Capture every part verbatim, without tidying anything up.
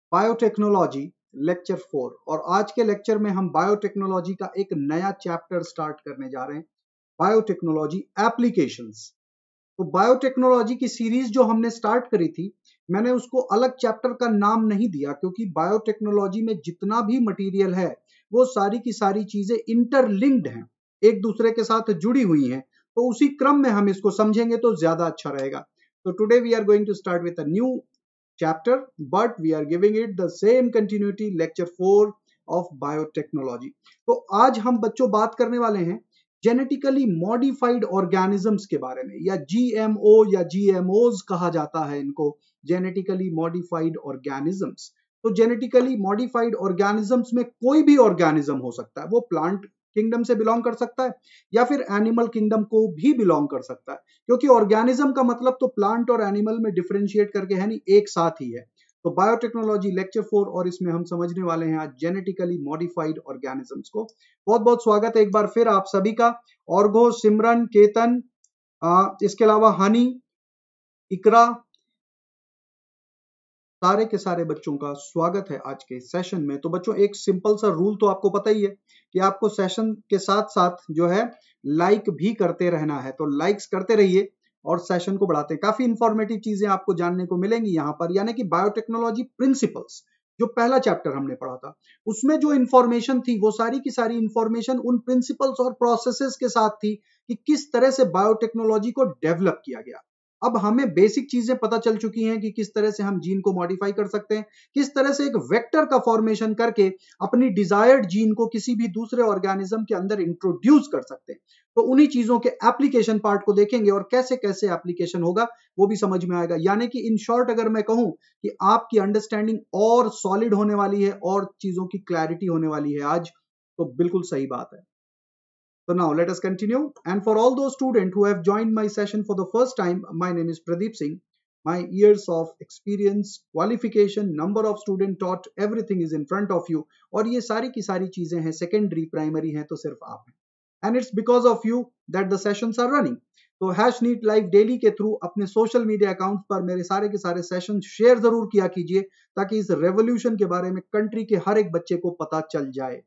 Biotechnology lecture four. और आज के लेक्चर में हम बायोटेक्नोलॉजी का एक नया चैप्टर स्टार्ट करने जा रहे हैं, बायोटेक्नोलॉजी एप्लीकेशंस। तो बायोटेक्नोलॉजी की सीरीज जो हमने स्टार्ट करी थी, मैंने उसको अलग चैप्टर का नाम नहीं दिया, क्योंकि बायोटेक्नोलॉजी में जितना भी मटेरियल है वो सारी की सारी चीजें इंटरलिंक्ड हैं, एक दूसरे के साथ जुड़ी हुई हैं। तो उसी क्रम में हम इसको समझेंगे तो ज्यादा अच्छा रहेगा। तो today we are going to start with a new chapter, but we are giving it the same continuity, lecture four of biotechnology। तो आज हम बच्चों बात करने वाले हैं जेनेटिकली मॉडिफाइड ऑर्गेनिजम्स के बारे में, या जीएमओ या जीएमओज कहा जाता है इनको, जेनेटिकली मॉडिफाइड ऑर्गेनिजम्स। तो जेनेटिकली मॉडिफाइड ऑर्गेनिजम्स में कोई भी ऑर्गेनिज्म हो सकता है, वो प्लांट किंगडम से बिलोंग कर सकता है या फिर एनिमल किंगडम को भी बिलोंग कर सकता है, क्योंकि ऑर्गेनिज्म का मतलब तो प्लांट और एनिमल में डिफरेंशिएट करके है नहीं, एक साथ ही है। तो बायोटेक्नोलॉजी लेक्चर फोर, और इसमें हम समझने वाले हैं आज जेनेटिकली मॉडिफाइड ऑर्गेनिजम्स को। बहुत बहुत स्वागत है एक बार फिर आप सभी का। ऑर्गो, सिमरन, केतन, आ, इसके अलावा हनी, इकरा, सारे के सारे बच्चों का स्वागत है आज के सेशन में। तो बच्चों एक सिंपल सा रूल तो आपको पता ही है कि आपको सेशन के साथ साथ जो है लाइक भी करते रहना है। तो लाइक्स करते रहिए और सेशन को बढ़ाते हैं। काफी इंफॉर्मेटिव चीजें आपको जानने को मिलेंगी यहाँ पर, यानी कि बायोटेक्नोलॉजी प्रिंसिपल्स जो पहला चैप्टर हमने पढ़ा था, उसमें जो इंफॉर्मेशन थी वो सारी की सारी इंफॉर्मेशन उन प्रिंसिपल्स और प्रोसेसेस के साथ थी कि किस तरह से बायोटेक्नोलॉजी को डेवलप किया गया। अब हमें बेसिक चीजें पता चल चुकी हैं कि किस तरह से हम जीन को मॉडिफाई कर सकते हैं, किस तरह से एक वेक्टर का फॉर्मेशन करके अपनी डिजायर्ड जीन को किसी भी दूसरे ऑर्गेनिज्म के अंदर इंट्रोड्यूस कर सकते हैं। तो उन्हीं चीजों के एप्लीकेशन पार्ट को देखेंगे और कैसे कैसे एप्लीकेशन होगा वो भी समझ में आएगा। यानी कि इन शॉर्ट अगर मैं कहूं कि आपकी अंडरस्टैंडिंग और सॉलिड होने वाली है और चीजों की क्लैरिटी होने वाली है आज, तो बिल्कुल सही बात है। So now let us continue. And for all those students who have joined my session for the first time, my name is Pradeep Singh. My years of experience, qualification, number of students taught, everything is in front of you. और ये सारी की सारी चीजें हैं, secondary primary हैं, तो सिर्फ आप हैं। And it's because of you that the sessions are running. तो हैश नीट लाइव डेली के थ्रू अपने सोशल मीडिया अकाउंट पर मेरे सारे के सारे सेशन शेयर जरूर किया कीजिए, ताकि इस रेवोल्यूशन के बारे में कंट्री के हर एक बच्चे को पता चल जाए।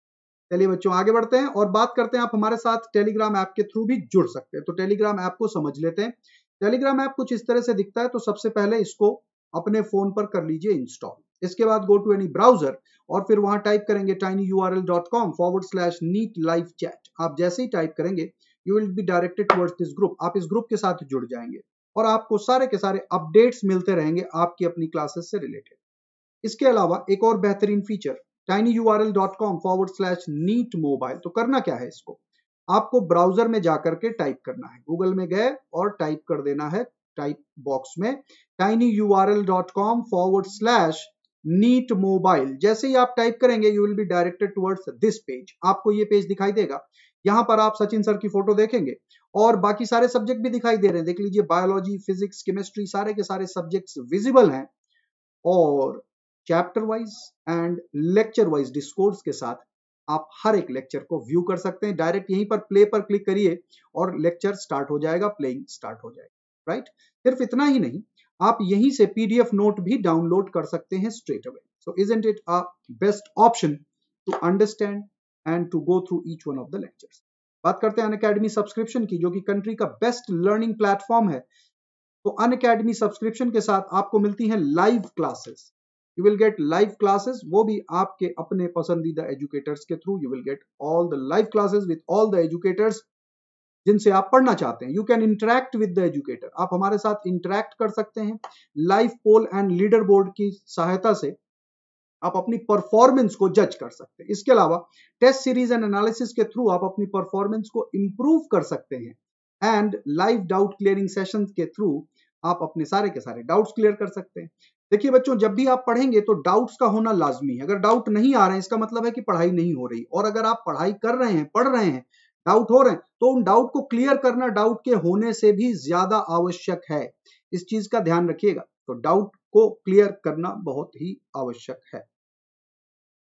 चलिए बच्चों आगे बढ़ते हैं और बात करते हैं, आप हमारे साथ टेलीग्राम ऐप के थ्रू भी जुड़ सकते हैं। तो टेलीग्राम ऐप को समझ लेते हैं। टेलीग्राम ऐप कुछ इस तरह से दिखता है। तो सबसे पहले इसको अपने फोन पर कर लीजिए इंस्टॉल। इसके बाद गो टू एनी ब्राउजर और फिर वहां टाइप करेंगे tiny U R L dot com forward slash NEET live chat. आप जैसे ही टाइप करेंगे you will be directed towards this group. आप इस ग्रुप के साथ जुड़ जाएंगे और आपको सारे के सारे अपडेट्स मिलते रहेंगे आपकी अपनी क्लासेस से रिलेटेड। इसके अलावा एक और बेहतरीन feature tiny U R L dot com forward slash NEET mobile. तो करना क्या है, इसको आपको ब्राउजर में जाकर के टाइप करना है। गूगल में गए और टाइप कर देना है टाइप बॉक्स में tiny U R L dot com forward slash NEET mobile. जैसे ही आप टाइप करेंगे you will be directed towards this page. आपको ये पेज दिखाई देगा। यहाँ पर आप सचिन सर की फोटो देखेंगे और बाकी सारे सब्जेक्ट भी दिखाई दे रहे हैं। देख लीजिए, बायोलॉजी, फिजिक्स, केमिस्ट्री, सारे के सारे सब्जेक्ट्स विजिबल हैं और chapter wise and lecture wise discourse के साथ आप हर एक लेक्चर को व्यू कर सकते हैं। डायरेक्ट यहीं पर प्ले पर क्लिक करिए और लेक्चर स्टार्ट हो जाएगा, प्लेइंग स्टार्ट हो जाएगा। राइट, सिर्फ इतना ही नहीं, आप यहीं से पीडीएफ नोट भी डाउनलोड कर सकते हैं straight away. So isn't it a best option to understand and to go through each one of the lectures. बात करते हैं अनअकैडमी सब्सक्रिप्शन की, जो कि कंट्री का बेस्ट लर्निंग प्लेटफॉर्म है। तो अनअकैडमी सब्सक्रिप्शन के साथ आपको मिलती हैं live classes. You will get live classes, वो भी आपके अपने पसंदीदा एजुकेटर्स के through. You will get all the live classes with all the educators जिनसे आप पढ़ना चाहते हैं। You can interact with the educator. आप हमारे साथ इंटरैक्ट कर सकते हैं। Live poll and leader board की सहायता से आप अपनी परफॉर्मेंस को जज कर सकते हैं। इसके अलावा टेस्ट सीरीज एंड एनालिसिस के थ्रू आप अपनी परफॉर्मेंस को इंप्रूव कर सकते हैं and live doubt clearing session के थ्रू आप अपने सारे के सारे डाउट्स क्लियर कर सकते हैं। देखिए बच्चों, जब भी आप पढ़ेंगे तो डाउट्स का होना लाजमी है। अगर डाउट नहीं आ रहे हैं इसका मतलब है कि पढ़ाई नहीं हो रही, और अगर आप पढ़ाई कर रहे हैं, पढ़ रहे हैं, डाउट हो रहे हैं, तो उन डाउट को क्लियर करना डाउट के होने से भी ज्यादा आवश्यक है। इस चीज का ध्यान रखिएगा। तो डाउट को क्लियर करना बहुत ही आवश्यक है।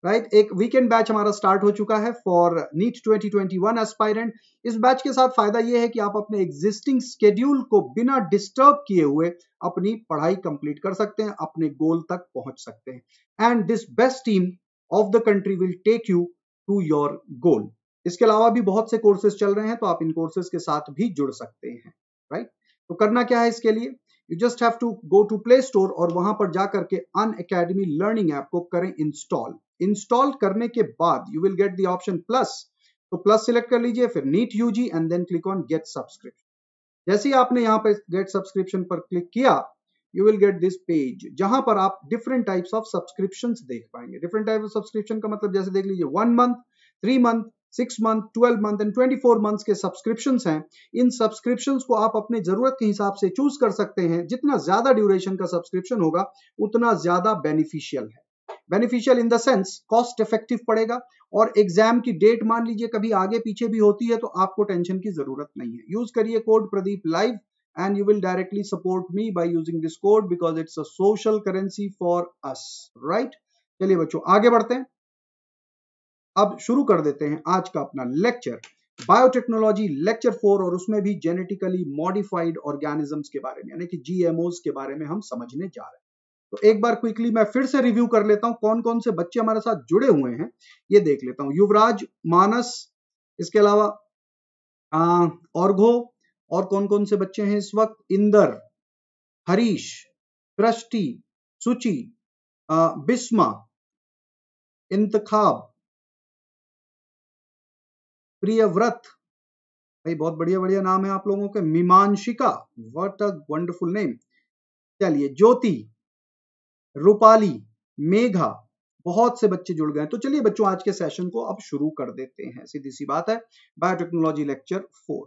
Right right? एक वीकेंड बैच हमारा स्टार्ट हो चुका है for NEET twenty twenty one aspirant. इस बैच के साथ फायदा ये है कि आप अपने एग्जिस्टिंग शेड्यूल को बिना डिस्टर्ब किए हुए अपनी पढ़ाई कंप्लीट कर सकते हैं, अपने गोल तक पहुंच सकते हैं। And this best team of the country will take you to your goal. इसके अलावा भी बहुत से कोर्सेज चल रहे हैं, तो आप इन कोर्सेज के साथ भी जुड़ सकते हैं। Right right? तो करना क्या है इसके लिए, you just have to go to play store और वहां पर जाकर के अनअकैडमी लर्निंग ऐप को करें इंस्टॉल। इंस्टॉल करने के बाद you will get the option plus, तो प्लस सिलेक्ट कर लीजिए, फिर NEET UG and then click on get subscription. जैसे ही आपने यहाँ पे गेट सब्सक्रिप्शन पर क्लिक किया, you will get this page जहां पर आप डिफरेंट टाइप्स ऑफ सब्सक्रिप्शंस देख पाएंगे। डिफरेंट टाइप ऑफ सब्सक्रिप्शन का मतलब जैसे देख लीजिए one month, three month, six month, twelve month and twenty four months के सब्सक्रिप्शंस हैं। इन सब्सक्रिप्शंस को आप अपने जरूरत के हिसाब से चूज कर सकते हैं। जितना ज्यादा ड्यूरेशन का सब्सक्रिप्शन होगा उतना ज्यादा बेनिफिशियल है। Beneficial in the sense cost effective पड़ेगा, और एग्जाम की डेट मान लीजिए कभी आगे पीछे भी होती है तो आपको टेंशन की जरूरत नहीं है। यूज करिए code Pradeep live and you will directly support me by using this code because it's a social currency for us, right? चलिए बच्चों आगे बढ़ते हैं। अब शुरू कर देते हैं आज का अपना लेक्चर, बायोटेक्नोलॉजी लेक्चर फोर, और उसमें भी जेनेटिकली मॉडिफाइड ऑर्गेनिजम्स के बारे में, यानी कि जीएमओज के बारे में हम समझने जा रहे हैं। तो एक बार क्विकली मैं फिर से रिव्यू कर लेता हूं कौन कौन से बच्चे हमारे साथ जुड़े हुए हैं, ये देख लेता हूं। युवराज, मानस, इसके अलावा ऑर्घो, और कौन कौन से बच्चे हैं इस वक्त, इंदर, हरीश, सृष्टि, सुचि, बिस्मा, इंतखाब, प्रियव्रत, भाई बहुत बढ़िया बढ़िया नाम है आप लोगों के, Mimanshika, what a wonderful name. चलिए ज्योति, रूपाली, मेघा, बहुत से बच्चे जुड़ गए। तो चलिए बच्चों आज के सेशन को अब शुरू कर देते हैं, सीधी सी बात है, biotechnology lecture four.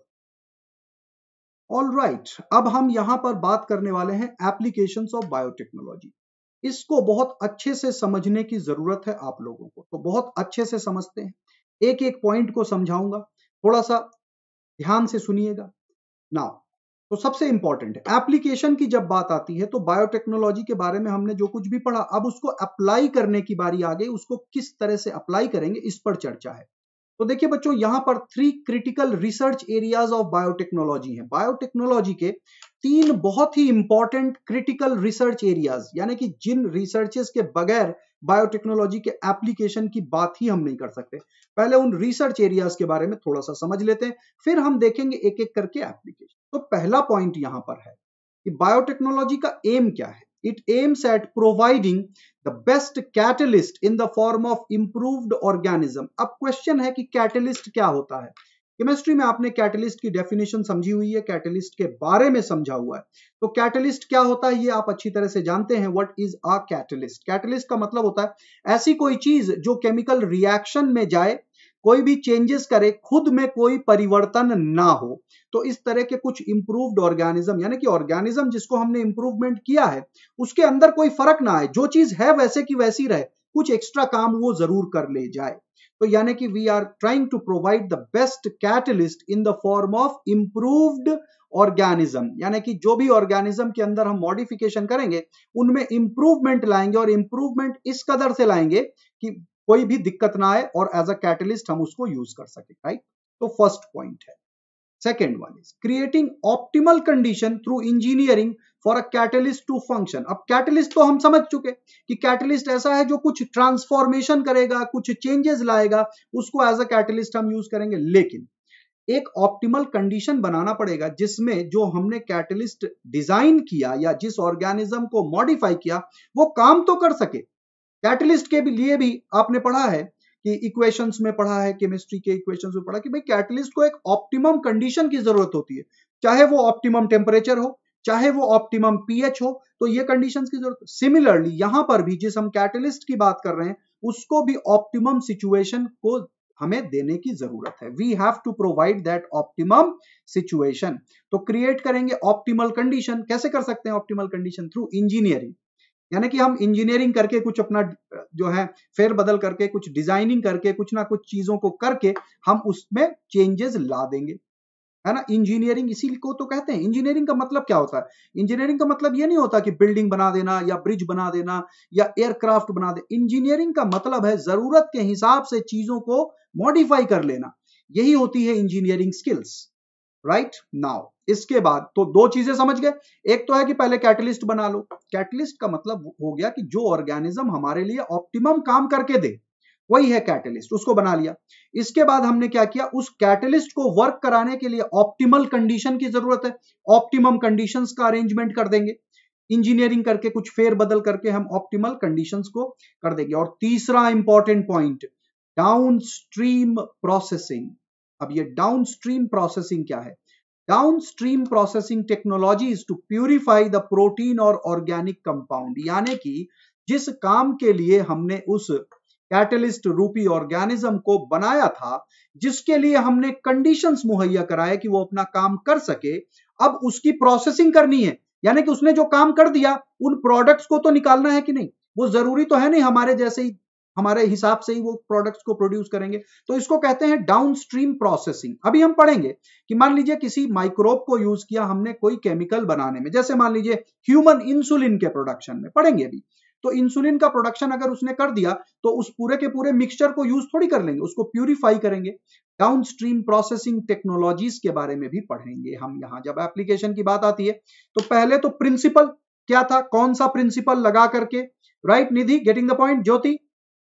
All right, अब हम यहां पर बात करने वाले हैं एप्लीकेशंस ऑफ बायोटेक्नोलॉजी। इसको बहुत अच्छे से समझने की जरूरत है आप लोगों को, तो बहुत अच्छे से समझते हैं। एक एक पॉइंट को समझाऊंगा, थोड़ा सा ध्यान से सुनिएगा। नाउ तो सबसे इंपॉर्टेंट है एप्लीकेशन की जब बात आती है तो बायोटेक्नोलॉजी के बारे में हमने जो कुछ भी पढ़ा, अब उसको अप्लाई करने की बारी आ गई। उसको किस तरह से अप्लाई करेंगे इस पर चर्चा है। तो देखिए बच्चों यहां पर three critical research areas of biotechnology है। बायोटेक्नोलॉजी के तीन बहुत ही इंपॉर्टेंट क्रिटिकल रिसर्च एरियाज, यानी कि जिन रिसर्चेस के बगैर बायोटेक्नोलॉजी के एप्लीकेशन की बात ही हम नहीं कर सकते। पहले उन रिसर्च एरियाज के बारे में थोड़ा सा समझ लेते हैं, फिर हम देखेंगे एक एक करके एप्लीकेशन। तो पहला पॉइंट यहां पर है कि बायोटेक्नोलॉजी का एम क्या है। It aims at providing the best catalyst in the form of improved organism। अब क्वेश्चन है कि कैटलिस्ट क्या होता है। केमिस्ट्री में आपने कैटलिस्ट की डेफिनेशन समझी हुई है, कैटलिस्ट के बारे में समझा हुआ है। तो कैटलिस्ट क्या होता है ये आप अच्छी तरह से जानते हैं। What is a catalyst? Catalyst का मतलब होता है ऐसी कोई चीज जो केमिकल रिएक्शन में जाए, कोई भी चेंजेस करे, खुद में कोई परिवर्तन ना हो। तो इस तरह के कुछ इंप्रूव्ड ऑर्गेनिज्म, यानी कि ऑर्गेनिज्म जिसको हमने इंप्रूवमेंट किया है उसके अंदर कोई फर्क ना आए, जो चीज है वैसे की वैसी रहे, कुछ एक्स्ट्रा काम वो जरूर कर ले जाए। तो यानी कि we are trying to provide the best catalyst in the form of improved organism, यानी कि जो भी ऑर्गेनिज्म के अंदर हम मॉडिफिकेशन करेंगे उनमें इंप्रूवमेंट लाएंगे, और इंप्रूवमेंट इस कदर से लाएंगे कि कोई भी दिक्कत ना आए और एज अ कैटलिस्ट हम उसको यूज कर सके। राइट, तो फर्स्ट पॉइंट है। Second one is creating optimal condition through engineering for a catalyst to function. अब कैटलिस्ट तो हम समझ चुके कि कैटलिस्ट ऐसा है जो कुछ ट्रांसफॉर्मेशन करेगा, कुछ चेंजेस लाएगा, उसको एज अ कैटलिस्ट हम यूज करेंगे। लेकिन एक ऑप्टिमल कंडीशन बनाना पड़ेगा जिसमें जो हमने कैटलिस्ट डिजाइन किया या जिस ऑर्गेनिज्म को मॉडिफाई किया वो काम तो कर सके। कैटलिस्ट के भी लिए भी आपने पढ़ा है कि इक्वेशंस में पढ़ा है, केमिस्ट्री के इक्वेशंस में पढ़ा कि भाई कैटलिस्ट को एक ऑप्टिमम कंडीशन की जरूरत होती है, चाहे वो ऑप्टिमम टेम्परेचर हो, चाहे वो ऑप्टिमम पीएच हो, तो ये कंडीशंस की जरूरत। सिमिलरली यहां पर भी जिस हम कैटलिस्ट की बात कर रहे हैं उसको भी ऑप्टिमम सिचुएशन को हमें देने की जरूरत है। We have to provide that optimum situation. तो क्रिएट करेंगे ऑप्टिमल कंडीशन। कैसे कर सकते हैं ऑप्टिमल कंडीशन? थ्रू इंजीनियरिंग, यानी कि हम इंजीनियरिंग करके कुछ अपना जो है फेर बदल करके, कुछ डिजाइनिंग करके, कुछ ना कुछ चीजों को करके हम उसमें चेंजेस ला देंगे। है ना। इंजीनियरिंग इसी को तो कहते हैं। इंजीनियरिंग का मतलब क्या होता है? इंजीनियरिंग का मतलब ये नहीं होता कि बिल्डिंग बना देना या ब्रिज बना देना या एयरक्राफ्ट बना दे। इंजीनियरिंग का मतलब है जरूरत के हिसाब से चीजों को मॉडिफाई कर लेना, यही होती है इंजीनियरिंग स्किल्स, राइट नाउ। इसके बाद तो दो चीजें समझ गए, एक तो है कि पहले कैटलिस्ट बना लो। कैटलिस्ट का मतलब हो गया कि जो ऑर्गेनिज्म हमारे लिए ऑप्टिमम काम करके दे, वही है कैटलिस्ट, उसको बना लिया। इसके बाद हमने क्या किया, उस कैटलिस्ट को वर्क कराने के लिए ऑप्टिमल कंडीशन की जरूरत है, ऑप्टिमम कंडीशंस का अरेंजमेंट कर देंगे। इंजीनियरिंग करके कुछ फेर बदल करके हम ऑप्टिमल कंडीशंस को कर देंगे। और तीसरा इंपॉर्टेंट पॉइंट, डाउनस्ट्रीम प्रोसेसिंग। अब ये डाउनस्ट्रीम प्रोसेसिंग क्या है? Downstream processing technologies to purify the protein और ऑर्गेनिक कंपाउंड, यानी कि जिस काम के लिए हमने उस कैटलिस्ट रूपी ऑर्गेनिज्म को बनाया था, जिसके लिए हमने कंडीशंस मुहैया कराए कि वो अपना काम कर सके, अब उसकी प्रोसेसिंग करनी है। यानी कि उसने जो काम कर दिया, उन प्रोडक्ट्स को तो निकालना है कि नहीं। वो जरूरी तो है नहीं हमारे जैसे ही, हमारे हिसाब से ही वो प्रोडक्ट्स को प्रोड्यूस करेंगे। तो इसको कहते हैं डाउनस्ट्रीम प्रोसेसिंग। अभी हम पढ़ेंगे कि मान लीजिए किसी माइक्रोब को यूज किया हमने कोई केमिकल बनाने में, जैसे मान लीजिए ह्यूमन इंसुलिन के प्रोडक्शन में, पढ़ेंगे अभी। तो इंसुलिन का प्रोडक्शन अगर उसने कर दिया, तो उस पूरे के पूरे मिक्सचर को यूज थोड़ी कर लेंगे, उसको प्यूरिफाई करेंगे। डाउनस्ट्रीम प्रोसेसिंग टेक्नोलॉजीज के बारे में भी पढ़ेंगे हम यहां जब एप्लीकेशन की बात आती है। तो पहले तो प्रिंसिपल क्या था, कौन सा प्रिंसिपल लगा करके, right Nidhi, getting the point Jyoti?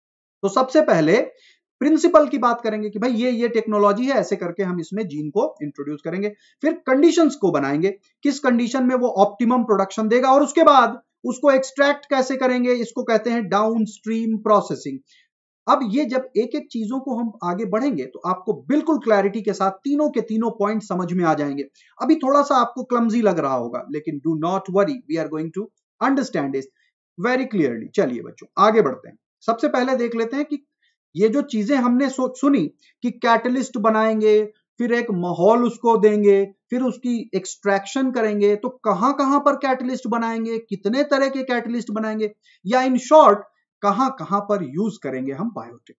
तो सबसे पहले प्रिंसिपल की बात करेंगे कि भाई ये ये टेक्नोलॉजी है, ऐसे करके हम इसमें जीन को इंट्रोड्यूस करेंगे। फिर कंडीशंस को बनाएंगे, किस कंडीशन में वो ऑप्टिमम प्रोडक्शन देगा, और उसके बाद उसको एक्सट्रैक्ट कैसे करेंगे, इसको कहते हैं डाउनस्ट्रीम प्रोसेसिंग। अब ये जब एक एक चीजों को हम आगे बढ़ेंगे तो आपको बिल्कुल क्लैरिटी के साथ तीनों के तीनों पॉइंट समझ में आ जाएंगे। अभी थोड़ा सा आपको क्लमजी लग रहा होगा, लेकिन do not worry, we are going to understand it very clearly. चलिए बच्चों आगे बढ़ते हैं। सबसे पहले देख लेते हैं कि ये जो चीजें हमने सुनी कि कैटलिस्ट बनाएंगे, फिर एक माहौल उसको देंगे, फिर उसकी एक्सट्रैक्शन करेंगे, तो कहां कहां पर कैटलिस्ट बनाएंगे, कितने तरह के कैटलिस्ट बनाएंगे, या इन शॉर्ट कहां कहां पर यूज करेंगे हम बायोटेक,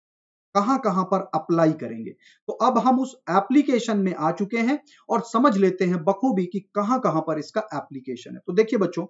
कहां कहां पर अप्लाई करेंगे। तो अब हम उस एप्लीकेशन में आ चुके हैं और समझ लेते हैं बखूबी कि कहां कहां पर इसका एप्लीकेशन है। तो देखिए बच्चों,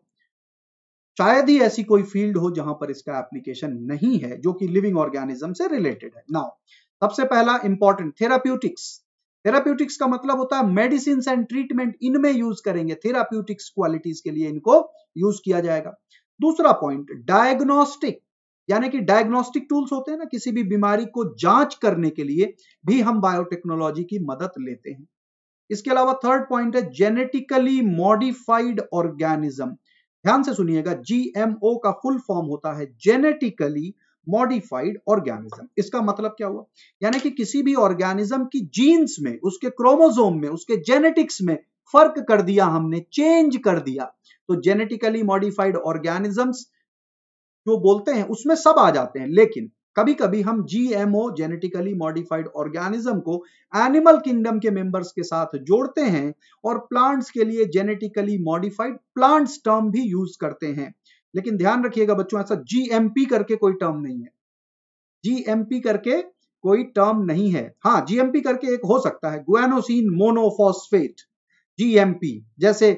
शायद ही ऐसी कोई फील्ड हो जहां पर इसका एप्लीकेशन नहीं है जो कि लिविंग ऑर्गेनिज्म से रिलेटेड है। नाउ सबसे पहला इंपॉर्टेंट, थेराप्यूटिक्स। थेराप्यूटिक्स का मतलब होता है मेडिसिन एंड ट्रीटमेंट, इनमें यूज करेंगे, थेराप्यूटिक्स क्वालिटीज के लिए इनको यूज किया जाएगा। दूसरा पॉइंट, डायग्नोस्टिक, यानी कि डायग्नोस्टिक टूल्स होते हैं ना, किसी भी बीमारी को जांच करने के लिए भी हम बायोटेक्नोलॉजी की मदद लेते हैं। इसके अलावा थर्ड पॉइंट है जेनेटिकली मॉडिफाइड ऑर्गेनिज्म। ध्यान से सुनिएगा, जीएमओ का फुल फॉर्म होता है जेनेटिकली मॉडिफाइड ऑर्गेनिज्म। इसका मतलब क्या हुआ, यानी कि किसी भी ऑर्गेनिज्म की जीन्स में, उसके क्रोमोसोम में, उसके जेनेटिक्स में फर्क कर दिया हमने, चेंज कर दिया, तो जेनेटिकली मॉडिफाइड ऑर्गेनिजम्स जो बोलते हैं उसमें सब आ जाते हैं। लेकिन कभी कभी हम जीएमओ जेनेटिकली मॉडिफाइड ऑर्गेनिज्म को एनिमल किंगडम के मेंबर्स के साथ जोड़ते हैं और प्लांट्स के लिए जेनेटिकली मॉडिफाइड प्लांट्स टर्म भी यूज करते हैं। लेकिन ध्यान रखिएगा बच्चों, ऐसा जीएमपी करके कोई टर्म नहीं है, जीएमपी करके कोई टर्म नहीं है। हाँ, जीएमपी करके एक हो सकता है, गुआनोसिन मोनोफॉस्फेट, जीएमपी, जैसे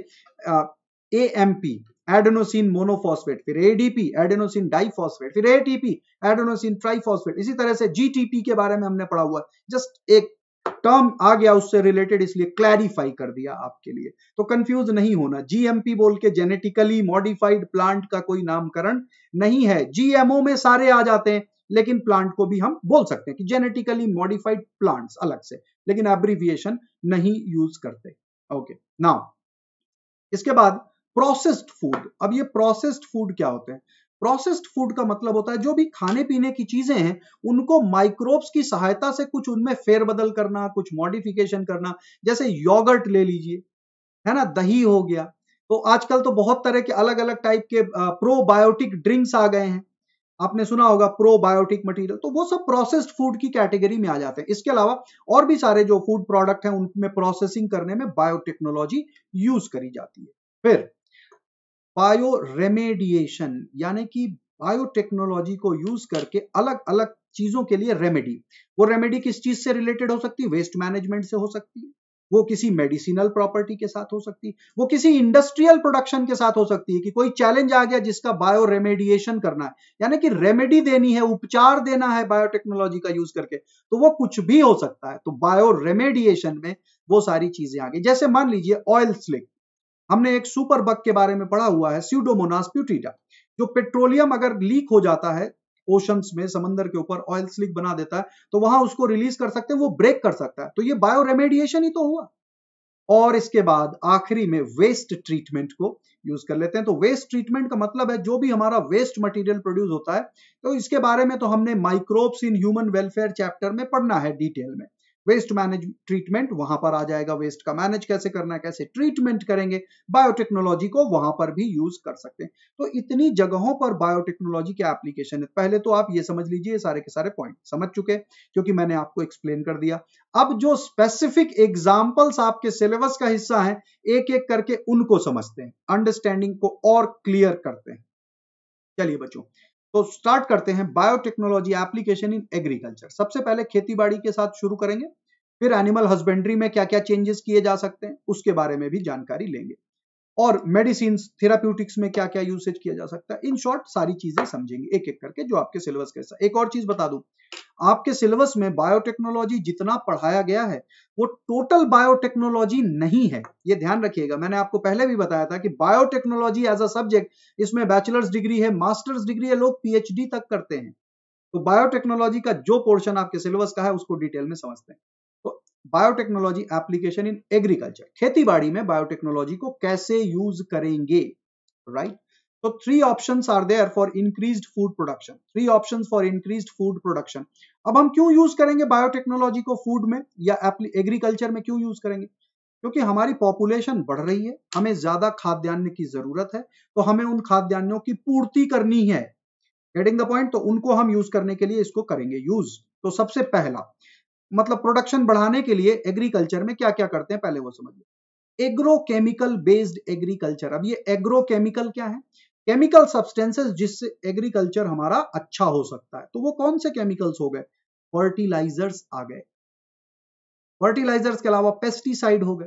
एएमपी एडेनोसिन मोनोफॉस्फेट, फिर एडीपी एडेनोसिन डाइफॉस्फेट, फिर एटीपी एडेनोसिन ट्राइफॉस्फेट। इसी तरह से जीटीपी के बारे में हमने पढ़ा हुआ है, जस्ट एक टर्म आ गया उससे रिलेटेड, इसलिए क्लैरिफाई कर दिया आपके लिए, तो कंफ्यूज नहीं होना। जीएमपी बोल के जेनेटिकली मॉडिफाइड प्लांट का कोई नामकरण नहीं है। जीएमओ में सारे आ जाते हैं, लेकिन प्लांट को भी हम बोल सकते हैं कि जेनेटिकली मॉडिफाइड प्लांट्स अलग से, लेकिन एब्रिविएशन नहीं यूज करते। ओके, नाउ इसके बाद प्रोसेस्ड फूड। अब ये प्रोसेस्ड फूड क्या होते हैं? प्रोसेस्ड फूड का मतलब होता है जो भी खाने पीने की चीजें हैं उनको माइक्रोब्स की सहायता से कुछ उनमें फेरबदल करना, कुछ मॉडिफिकेशन करना। जैसे योगर्ट ले लीजिए, है ना, दही हो गया। तो आजकल तो बहुत तरह के अलग अलग टाइप के प्रोबायोटिक ड्रिंक्स आ गए हैं, आपने सुना होगा प्रोबायोटिक मटेरियल, तो वो सब प्रोसेस्ड फूड की कैटेगरी में आ जाते हैं। इसके अलावा और भी सारे जो फूड प्रोडक्ट हैं उनमें प्रोसेसिंग करने में बायोटेक्नोलॉजी यूज करी जाती है। फिर बायो रेमेडिएशन, यानी कि बायोटेक्नोलॉजी को यूज करके अलग अलग चीजों के लिए रेमेडी। वो रेमेडी किस चीज से रिलेटेड हो सकती है? वेस्ट मैनेजमेंट से हो सकती है, वो किसी मेडिसिनल प्रॉपर्टी के साथ हो सकती है, वो किसी इंडस्ट्रियल प्रोडक्शन के साथ हो सकती है कि कोई चैलेंज आ गया जिसका बायो रेमेडिएशन करना है, यानी कि रेमेडी देनी है, उपचार देना है बायोटेक्नोलॉजी का यूज करके, तो वो कुछ भी हो सकता है। तो बायो रेमेडिएशन में वो सारी चीजें आ गई। जैसे मान लीजिए ऑयल स्लिक, हमने एक सुपर बग के बारे में पढ़ा हुआ है, स्यूडोमोनास प्यूटिडा, जो पेट्रोलियम अगर लीक हो जाता है ओशंस में, समंदर के ऊपर ऑयल स्लिक बना देता है, तो वहां उसको रिलीज कर सकते हैं, वो ब्रेक कर सकता है, तो ये बायो रेमेडिएशन ही तो हुआ। और इसके बाद आखिरी में वेस्ट ट्रीटमेंट को यूज कर लेते हैं। तो वेस्ट ट्रीटमेंट का मतलब है जो भी हमारा वेस्ट मटेरियल प्रोड्यूस होता है, तो इसके बारे में तो हमने microbes in human welfare chapter में पढ़ना है डिटेल में। वेस्ट मैनेज ट्रीटमेंट वहां पर आ जाएगा, वेस्ट का मैनेज कैसे करना है, कैसे ट्रीटमेंट करेंगे, बायोटेक्नोलॉजी को वहां पर भी यूज कर सकते हैं। तो इतनी जगहों पर बायोटेक्नोलॉजी के एप्लीकेशन है। पहले तो आप ये समझ लीजिए, सारे के सारे पॉइंट समझ चुके क्योंकि मैंने आपको एक्सप्लेन कर दिया। अब जो स्पेसिफिक एग्जाम्पल्स आपके सिलेबस का हिस्सा है, एक एक करके उनको समझते हैं, अंडरस्टैंडिंग को और क्लियर करते हैं। चलिए बच्चों, तो स्टार्ट करते हैं बायोटेक्नोलॉजी एप्लीकेशन इन एग्रीकल्चर। सबसे पहले खेतीबाड़ी के साथ शुरू करेंगे, फिर एनिमल हस्बेंड्री में क्या क्या चेंजेस किए जा सकते हैं उसके बारे में भी जानकारी लेंगे, और मेडिसिन थेराप्यूटिक्स में क्या क्या यूसेज किया जा सकता है। इन शॉर्ट सारी चीजें समझेंगे एक एक करके जो आपके सिलेबस के साथ। एक और चीज बता दूं, आपके सिलेबस में बायोटेक्नोलॉजी जितना पढ़ाया गया है वो टोटल बायोटेक्नोलॉजी नहीं है, ये ध्यान रखिएगा। मैंने आपको पहले भी बताया था कि बायोटेक्नोलॉजी एज अ सब्जेक्ट, इसमें बैचलर्स डिग्री है, मास्टर्स डिग्री है, लोग पीएचडी तक करते हैं। तो बायोटेक्नोलॉजी का जो पोर्शन आपके सिलेबस का है उसको डिटेल में समझते हैं। तो बायोटेक्नोलॉजी एप्लीकेशन इन एग्रीकल्चर, खेतीबाड़ी में बायोटेक्नोलॉजी को कैसे यूज करेंगे, राइट। तो three options are there for increased food production, three options for increased food production. अब हम क्यों यूज करेंगे बायोटेक्नोलॉजी को फूड में या एग्रीकल्चर में क्यों यूज करेंगे? क्योंकि हमारी पॉपुलेशन बढ़ रही है, हमें ज्यादा खाद्यान्न की जरूरत है, तो हमें उन खाद्यान्नों की पूर्ति करनी है। Getting the point? तो उनको हम यूज करने के लिए इसको करेंगे यूज। तो सबसे पहला मतलब प्रोडक्शन बढ़ाने के लिए एग्रीकल्चर में क्या क्या करते हैं पहले वो समझिए। Agrochemical based agriculture. अब ये एग्रोकेमिकल क्या है? केमिकल सब्सटेंसेस जिससे एग्रीकल्चर हमारा अच्छा हो सकता है। तो वो कौन से केमिकल्स हो गए? फर्टिलाइजर्स आ गए, फर्टिलाइजर्स के अलावा पेस्टिसाइड हो गए,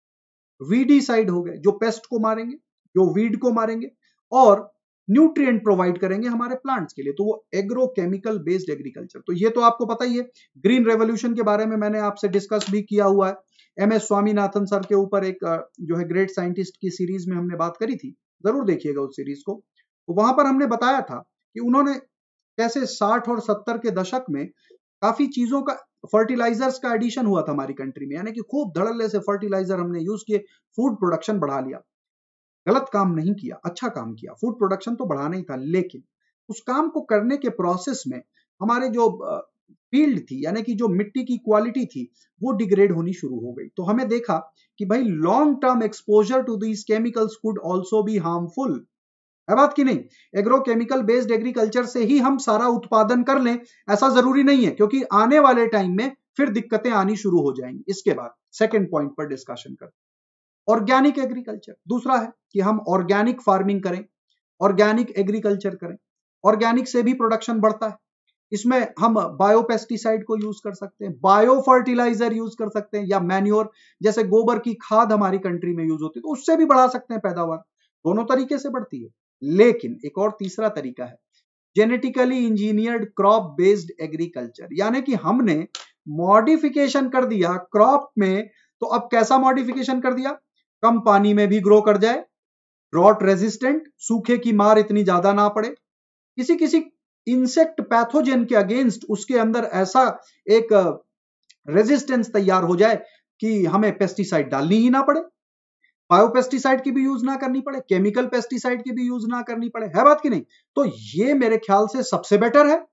वीडीसाइड हो गए जो पेस्ट को मारेंगे, जो वीड को मारेंगे, और न्यूट्रिएंट प्रोवाइड करेंगे हमारे प्लांट्स के लिए। तो वो एग्रोकेमिकल बेस्ड एग्रीकल्चर। तो ये तो आपको पता ही है। ग्रीन रेवोल्यूशन के बारे में मैंने आपसे डिस्कस भी किया हुआ है, एम एस स्वामीनाथन सर के ऊपर एक जो है ग्रेट साइंटिस्ट की सीरीज में हमने बात करी थी, जरूर देखिएगा उस सीरीज को। तो वहां पर हमने बताया था कि उन्होंने कैसे साठ और सत्तर के दशक में काफी चीजों का, फर्टिलाइजर्स का एडिशन हुआ था हमारी कंट्री में, यानी कि खूब धड़ल्ले से फर्टिलाइजर हमने यूज किए, फूड प्रोडक्शन बढ़ा लिया। गलत काम नहीं किया, अच्छा काम किया, फूड प्रोडक्शन तो बढ़ाना ही था, लेकिन उस काम को करने के प्रोसेस में हमारे जो फील्ड थी, यानी कि जो मिट्टी की क्वालिटी थी, वो डिग्रेड होनी शुरू हो गई। तो हमें देखा कि भाई long term exposure to these chemicals could also be harmful, है बात की नहीं? एग्रोकेमिकल बेस्ड एग्रीकल्चर से ही हम सारा उत्पादन कर लें ऐसा जरूरी नहीं है, क्योंकि आने वाले टाइम में फिर दिक्कतें आनी शुरू हो जाएंगी। इसके बाद सेकेंड पॉइंट पर डिस्कशन करते हैं, ऑर्गेनिक एग्रीकल्चर। दूसरा है कि हम ऑर्गेनिक फार्मिंग करें, ऑर्गेनिक एग्रीकल्चर करें। ऑर्गेनिक से भी प्रोडक्शन बढ़ता है, इसमें हम बायोपेस्टिसाइड को यूज कर सकते हैं, बायो फर्टिलाइजर यूज कर सकते हैं, या मैन्योर जैसे गोबर की खाद हमारी कंट्री में यूज होती है, तो उससे भी बढ़ा सकते हैं पैदावार। दोनों तरीके से बढ़ती है। लेकिन एक और तीसरा तरीका है, genetically engineered crop based agriculture, यानी कि हमने मॉडिफिकेशन कर दिया क्रॉप में। तो अब कैसा मॉडिफिकेशन कर दिया? कम पानी में भी ग्रो कर जाए, ड्रॉट रेजिस्टेंट, सूखे की मार इतनी ज्यादा ना पड़े, किसी किसी इंसेक्ट पैथोजन के अगेंस्ट उसके अंदर ऐसा एक रेजिस्टेंस तैयार हो जाए कि हमें पेस्टिसाइड डालनी ही ना पड़े, बायोपेस्टिसाइड की भी यूज ना करनी पड़े, केमिकल पेस्टिसाइड की भी यूज ना करनी पड़े, है बात की नहीं? तो ये मेरे ख्याल से सबसे बेटर है।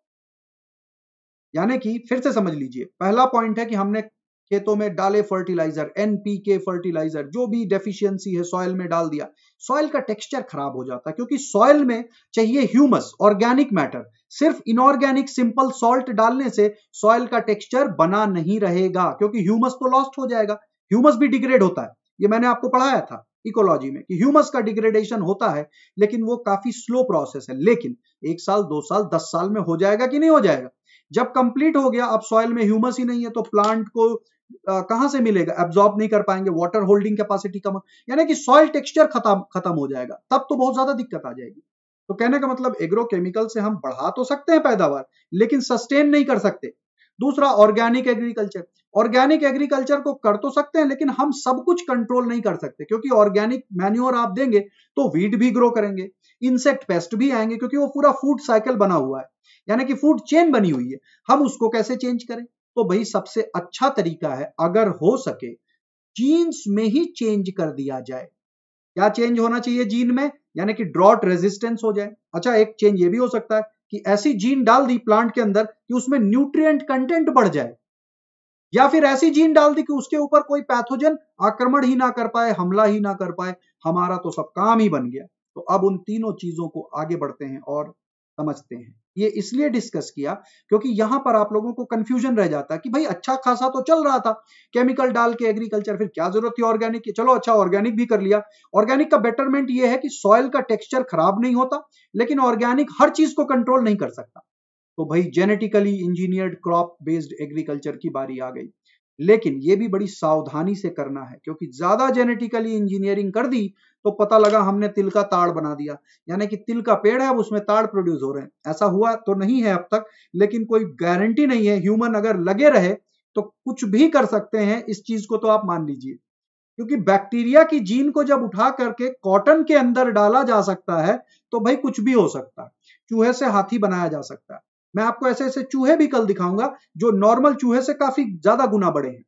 यानी कि फिर से समझ लीजिए, पहला पॉइंट है कि हमने खेतों में डाले फर्टिलाइजर, एनपीके फर्टिलाइजर, जो भी डेफिशिएंसी है सॉइल में डाल दिया, सॉइल का टेक्सचर खराब हो जाता है, क्योंकि सॉइल में चाहिए ह्यूमस, ऑर्गेनिक मैटर। सिर्फ इनऑर्गेनिक सिंपल सॉल्ट डालने से सॉइल का टेक्सचर बना नहीं रहेगा, क्योंकि ह्यूमस तो लॉस्ट हो जाएगा, ह्यूमस भी डिग्रेड होता है, ये मैंने आपको पढ़ाया था। इकोलॉजी में कि ह्यूमस का डिग्रेडेशन होता है, लेकिन वो काफी स्लो प्रोसेस है, लेकिन एक साल, दो साल, दस साल में हो जाएगा कि नहीं हो जाएगा? जब कंप्लीट हो गया, अब सॉइल में ह्यूमस ही नहीं है, तो प्लांट को आ, कहां से मिलेगा? एब्जॉर्ब नहीं कर पाएंगे, वाटर होल्डिंग कैपेसिटी कम, यानी कि सॉइल टेक्सचर खत्म खत्म हो जाएगा, तब तो बहुत ज्यादा दिक्कत आ जाएगी। तो कहने का मतलब एग्रोकेमिकल से हम बढ़ा तो सकते हैं पैदावार, लेकिन सस्टेन नहीं कर सकते। दूसरा, ऑर्गेनिक एग्रीकल्चर। ऑर्गेनिक एग्रीकल्चर को कर तो सकते हैं, लेकिन हम सब कुछ कंट्रोल नहीं कर सकते, क्योंकि ऑर्गेनिक मैन्योर आप देंगे तो वीड भी ग्रो करेंगे, इंसेक्ट पेस्ट भी आएंगे, क्योंकि वो पूरा फूड साइकिल बना हुआ है, यानी कि फूड चेन बनी हुई है। हम उसको कैसे चेंज करें? तो भाई सबसे अच्छा तरीका है, अगर हो सके जीन्स में ही चेंज कर दिया जाए। क्या चेंज होना चाहिए जीन में? यानी कि ड्रॉट रेजिस्टेंस हो जाए। अच्छा, एक चेंज ये भी हो सकता है कि ऐसी जीन डाल दी प्लांट के अंदर कि उसमें न्यूट्रिएंट कंटेंट बढ़ जाए, या फिर ऐसी जीन डाल दी कि उसके ऊपर कोई पैथोजन आक्रमण ही ना कर पाए, हमला ही ना कर पाए, हमारा तो सब काम ही बन गया। तो अब उन तीनों चीजों को आगे बढ़ते हैं और समझते हैं। ये इसलिए डिस्कस किया क्योंकि यहां पर आप लोगों को कंफ्यूजन रह जाता है कि भाई अच्छा खासा तो चल रहा था केमिकल डाल के एग्रीकल्चर, फिर क्या जरूरत थी ऑर्गेनिक की? चलो अच्छा, ऑर्गेनिक भी कर लिया। ऑर्गेनिक का बेटरमेंट ये है कि सॉइल का टेक्सचर खराब नहीं होता, लेकिन ऑर्गेनिक हर चीज को कंट्रोल नहीं कर सकता। तो भाई genetically engineered crop based agriculture की बारी आ गई, लेकिन ये भी बड़ी सावधानी से करना है, क्योंकि ज्यादा जेनेटिकली इंजीनियरिंग कर दी तो पता लगा हमने तिल का ताड़ बना दिया, यानी कि तिल का पेड़ है, अब उसमें ताड़ प्रोड्यूस हो रहे हैं। ऐसा हुआ तो नहीं है अब तक, लेकिन कोई गारंटी नहीं है। ह्यूमन अगर लगे रहे तो कुछ भी कर सकते हैं, इस चीज को तो आप मान लीजिए, क्योंकि बैक्टीरिया की जीन को जब उठा करके कॉटन के अंदर डाला जा सकता है तो भाई कुछ भी हो सकता है। चूहे से हाथी बनाया जा सकता है। मैं आपको ऐसे ऐसे चूहे भी कल दिखाऊंगा जो नॉर्मल चूहे से काफी ज्यादा गुना बड़े हैं,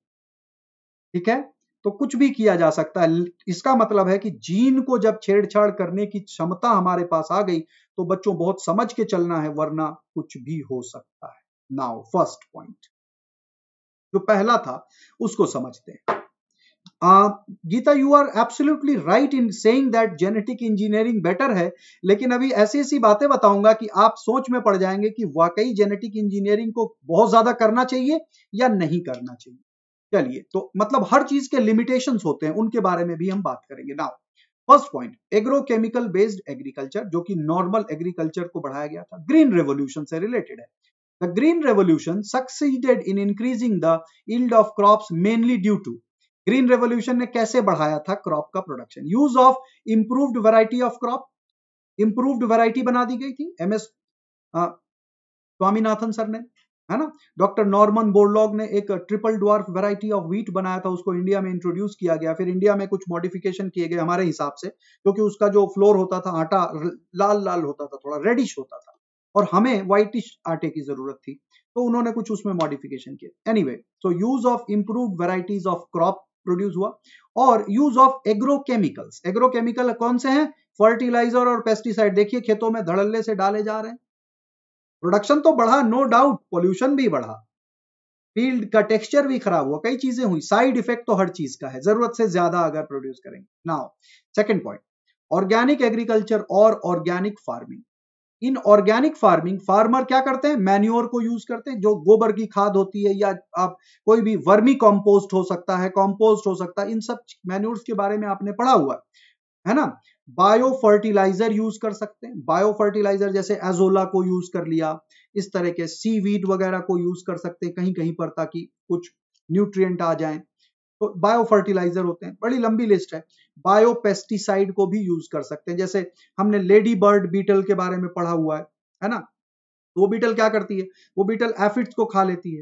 ठीक है? तो कुछ भी किया जा सकता है। इसका मतलब है कि जीन को जब छेड़छाड़ करने की क्षमता हमारे पास आ गई तो बच्चों बहुत समझ के चलना है, वरना कुछ भी हो सकता है। नाउ फर्स्ट पॉइंट जो पहला था उसको समझते हैं। Uh, Geeta, you are absolutely right in saying that genetic engineering better है, लेकिन अभी ऐसी ऐसी बातें बताऊंगा कि आप सोच में पड़ जाएंगे कि वाकई जेनेटिक इंजीनियरिंग को बहुत ज्यादा करना चाहिए या नहीं करना चाहिए। चलिए, तो मतलब हर चीज के लिमिटेशंस होते हैं, उनके बारे में भी हम बात करेंगे। Now first point, agrochemical based agriculture, जो कि नॉर्मल एग्रीकल्चर को बढ़ाया गया था, ग्रीन रेवोल्यूशन से रिलेटेड है। The green revolution succeeded in increasing the yield of crops mainly due to, green revolution ने कैसे बढ़ाया था क्रॉप का production? Use of improved variety of crop, improved variety बना दी गई थी एम एस स्वामीनाथन सर ने, है ना। डॉक्टर नॉर्मन बोरलॉग ने एक triple dwarf variety of wheat बनाया था, उसको इंडिया में इंट्रोड्यूस किया गया। फिर इंडिया में कुछ मॉडिफिकेशन किए गए हमारे हिसाब से, क्योंकि उसका जो फ्लोर होता था, आटा लाल लाल होता था, थोड़ा रेडिश होता था, और हमें व्हाइटिश आटे की जरूरत थी, तो उन्होंने कुछ उसमें मॉडिफिकेशन किया। एनीवे, तो use of improved varieties of crop produce हुआ, और यूज ऑफ एग्रोकेमिकल्स। एग्रोकेमिकल कौन से हैं? फर्टिलाइजर और पेस्टिसाइड। देखिए खेतों में धड़ल्ले से डाले जा रहे हैं, प्रोडक्शन तो बढ़ा, नो डाउट, पोल्यूशन भी बढ़ा, फील्ड का टेक्सचर भी खराब हुआ, कई चीजें हुई। साइड इफेक्ट तो हर चीज का है, जरूरत से ज्यादा अगर प्रोड्यूस करेंगे। Now second point, organic agriculture और organic farming. In organic farming farmer क्या करते हैं? मैन्योर को यूज करते हैं, जो गोबर की खाद होती है, या आप कोई भी वर्मी कॉम्पोस्ट हो सकता है, कॉम्पोस्ट हो सकता है, इन सब मैन्योर्स के बारे में आपने पढ़ा हुआ है ना। बायो फर्टिलाइजर यूज कर सकते हैं, बायो फर्टिलाइजर जैसे एजोला को यूज कर लिया, इस तरह के सीवीड वगैरह को यूज कर सकते हैं कहीं कहीं पर, ताकि कुछ न्यूट्रिएंट आ जाएं, तो बायो फर्टिलाइजर होते हैं। बड़ी लंबी लिस्ट है। बायो पेस्टिसाइड को भी यूज कर सकते हैं, जैसे हमने लेडी बर्ड बीटल के बारे में पढ़ा हुआ है है ना। वो बीटल क्या करती है? वो बीटल एफिड्स को खा लेती है,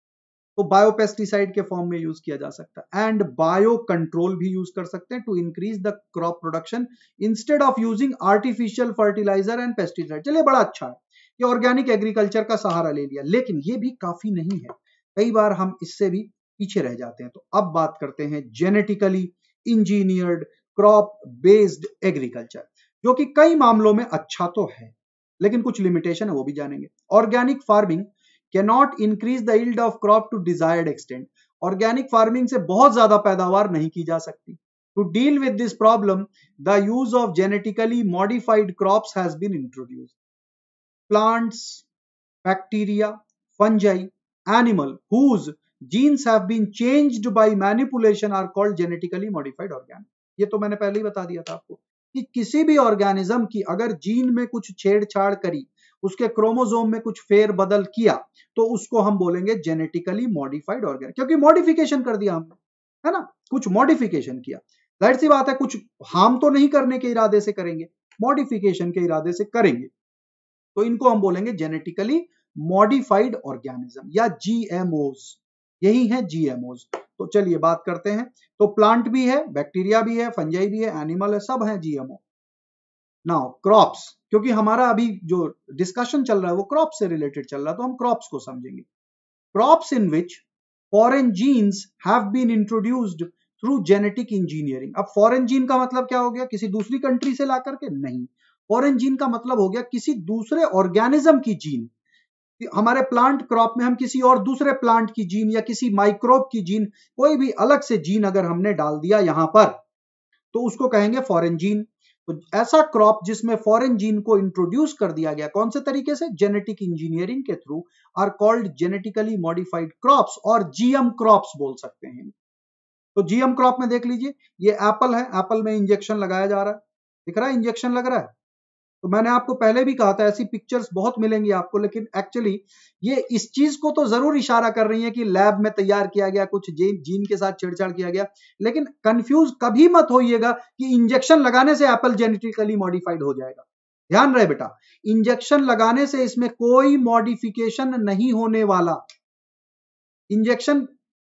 तो बायो पेस्टिसाइड के फॉर्म में यूज किया जा सकता है। एंड बायो कंट्रोल भी यूज कर सकते हैं to increase the crop production instead of using artificial fertiliser and pesticide. चलिए, बड़ा अच्छा है, ये ऑर्गेनिक एग्रीकल्चर का सहारा ले लिया, लेकिन ये भी काफी नहीं है, कई बार हम इससे भी पीछे रह जाते हैं। तो अब बात करते हैं genetically engineered crop based agriculture, जो कि कई मामलों में अच्छा तो है, लेकिन कुछ लिमिटेशन है, वो भी जानेंगे। Organic farming cannot increase the yield of crop to desired extent. Organic farming से बहुत ज्यादा पैदावार नहीं की जा सकती। To deal with this problem, the use of genetically modified crops has been introduced. Plants, bacteria, fungi, animal whose genes have been changed by manipulation are called genetically modified organic. ये तो मैंने पहले ही बता दिया था आपको कि किसी भी ऑर्गेनिज्म की अगर जीन में कुछ छेड़छाड़ करी, उसके क्रोमोसोम में कुछ फेर बदल किया, तो उसको हम बोलेंगे जेनेटिकली मॉडिफाइड ऑर्गेनिज्म, क्योंकि मॉडिफिकेशन कर दिया हमने, है ना, कुछ मॉडिफिकेशन किया। जाहिर सी बात है कुछ हार्म तो नहीं करने के इरादे से करेंगे, मॉडिफिकेशन के इरादे से करेंगे, तो इनको हम बोलेंगे जेनेटिकली मॉडिफाइड ऑर्गेनिज्म या जीएमओज। यही है जीएमओज। तो चलिए बात करते हैं। तो प्लांट भी है, बैक्टीरिया भी है, फंजाई भी है, एनिमल है, सब है जीएमओ। नाउ क्रॉप्स, क्योंकि हमारा अभी जो डिस्कशन चल रहा है वो क्रॉप से रिलेटेड चल रहा है, तो हम क्रॉप्स को समझेंगे। Crops in which foreign genes have been introduced through genetic engineering. अब फॉरेन जीन का मतलब क्या हो गया? किसी दूसरी कंट्री से ला करके? नहीं, फॉरेन जीन का मतलब हो गया किसी दूसरे ऑर्गेनिज्म की जीन। हमारे प्लांट क्रॉप में हम किसी और दूसरे प्लांट की जीन या किसी माइक्रोब की जीन, कोई भी अलग से जीन अगर हमने डाल दिया यहां पर, तो उसको कहेंगे फॉरेन जीन। तो ऐसा क्रॉप जिसमें फॉरेन जीन को इंट्रोड्यूस कर दिया गया, कौन से तरीके से? जेनेटिक इंजीनियरिंग के through, are called genetically modified crops, और जीएम क्रॉप्स बोल सकते हैं। तो जीएम क्रॉप में देख लीजिए, ये एप्पल है, एप्पल में इंजेक्शन लगाया जा रहा है, दिख रहा है इंजेक्शन लग रहा है। तो मैंने आपको पहले भी कहा था ऐसी पिक्चर्स बहुत मिलेंगी आपको, लेकिन एक्चुअली ये इस चीज को तो जरूर इशारा कर रही है कि लैब में तैयार किया गया, कुछ जीन जीन के साथ छेड़छाड़ किया गया। लेकिन कंफ्यूज कभी मत होइएगा कि इंजेक्शन लगाने से एप्पल जेनेटिकली मॉडिफाइड हो जाएगा। ध्यान रहे बेटा, इंजेक्शन लगाने से इसमें कोई मॉडिफिकेशन नहीं होने वाला। इंजेक्शन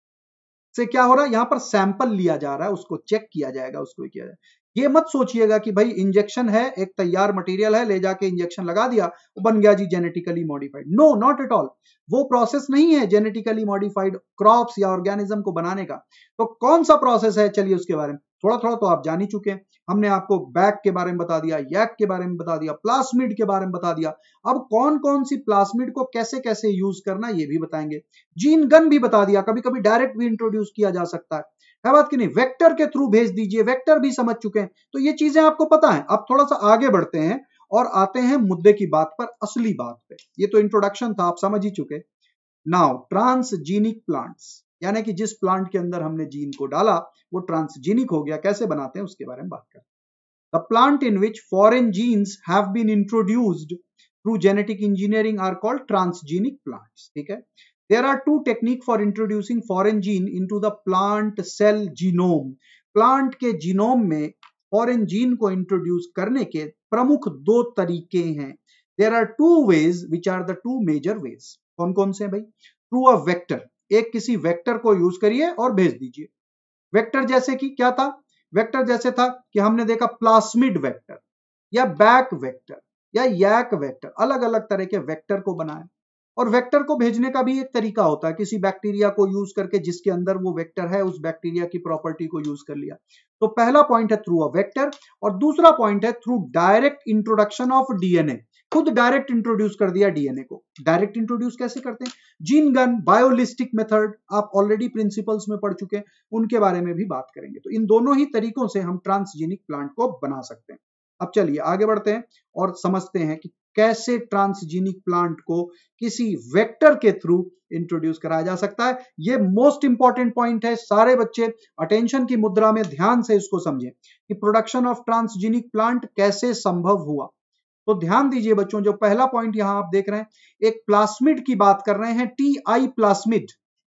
से क्या हो रहा है? यहां पर सैंपल लिया जा रहा है, उसको चेक किया जाएगा, उसको किया जाएगा। ये मत सोचिएगा कि भाई इंजेक्शन है, एक तैयार मटेरियल है, ले जाके इंजेक्शन लगा दिया, बन गया जी genetically modified. No, not at all. वो प्रोसेस नहीं है जेनेटिकली मॉडिफाइड क्रॉप्स या ऑर्गेनिज्म को बनाने का। तो कौन सा प्रोसेस है, चलिए उसके बारे में थोड़ा थोड़ा तो आप जान ही चुके हैं। हमने आपको बैग के बारे में बता दिया, यैक के बारे में बता दिया, प्लास्मिड के बारे में बता दिया। अब कौन कौन सी प्लास्मिड को कैसे कैसे यूज करना ये भी बताएंगे। जीन गन भी बता दिया, कभी कभी डायरेक्ट भी इंट्रोड्यूस किया जा सकता है, है बात कि नहीं? वेक्टर के थ्रू भेज दीजिए, वेक्टर भी समझ चुके हैं। तो ये चीजें आपको पता है। अब थोड़ा सा आगे बढ़ते हैं और आते हैं मुद्दे की बात पर, असली बात पे। ये तो इंट्रोडक्शन था, आप समझ ही चुके। नाउ ट्रांसजीनिक प्लांट्स, यानी कि जिस प्लांट के अंदर हमने जीन को डाला वो ट्रांसजीनिक हो गया। कैसे बनाते हैं उसके बारे में बात करते हैं। The plant in which foreign genes have been introduced through genetic engineering are called transgenic plants. ठीक है। There are two techniques for introducing foreign gene into the plant cell genome. Plant के जीनोम में foreign gene को introduce करने के प्रमुख दो तरीके हैं। There are two ways, which are the two major ways. कौन कौन से हैं भाई? Through a vector. एक किसी वेक्टर को यूज करिए और भेज दीजिए। वेक्टर जैसे कि क्या था? वेक्टर जैसे था कि हमने देखा प्लास्मिड वेक्टर या बैक वेक्टर या यैक वेक्टर, अलग अलग तरह के वेक्टर को बनाए। और वेक्टर को भेजने का भी एक तरीका होता है, किसी बैक्टीरिया को यूज करके जिसके अंदर वो वेक्टर है, उस बैक्टीरिया की प्रॉपर्टी को यूज कर लिया। तो पहला पॉइंट है थ्रू अ वेक्टर, और दूसरा पॉइंट है through direct introduction of DNA. खुद डायरेक्ट इंट्रोड्यूस कर दिया डीएनए को। डायरेक्ट इंट्रोड्यूस कैसे करते हैं? जीन गन, बायोलिस्टिक मेथड, आप ऑलरेडी प्रिंसिपल्स में पढ़ चुके हैं, उनके बारे में भी बात करेंगे। तो इन दोनों ही तरीकों से हम ट्रांसजेनिक प्लांट को बना सकते हैं। अब चलिए आगे बढ़ते हैं और समझते हैं कि कैसे ट्रांसजेनिक प्लांट को किसी वेक्टर के थ्रू इंट्रोड्यूस कराया जा सकता है। ये मोस्ट इंपॉर्टेंट पॉइंट है। सारे बच्चे अटेंशन की मुद्रा में ध्यान से इसको समझें कि प्रोडक्शन ऑफ ट्रांसजेनिक प्लांट कैसे संभव हुआ। तो ध्यान दीजिए बच्चों, जो पहला पॉइंट यहां आप देख रहे हैं, एक प्लास्मिड की बात कर रहे हैं, T I plasmid.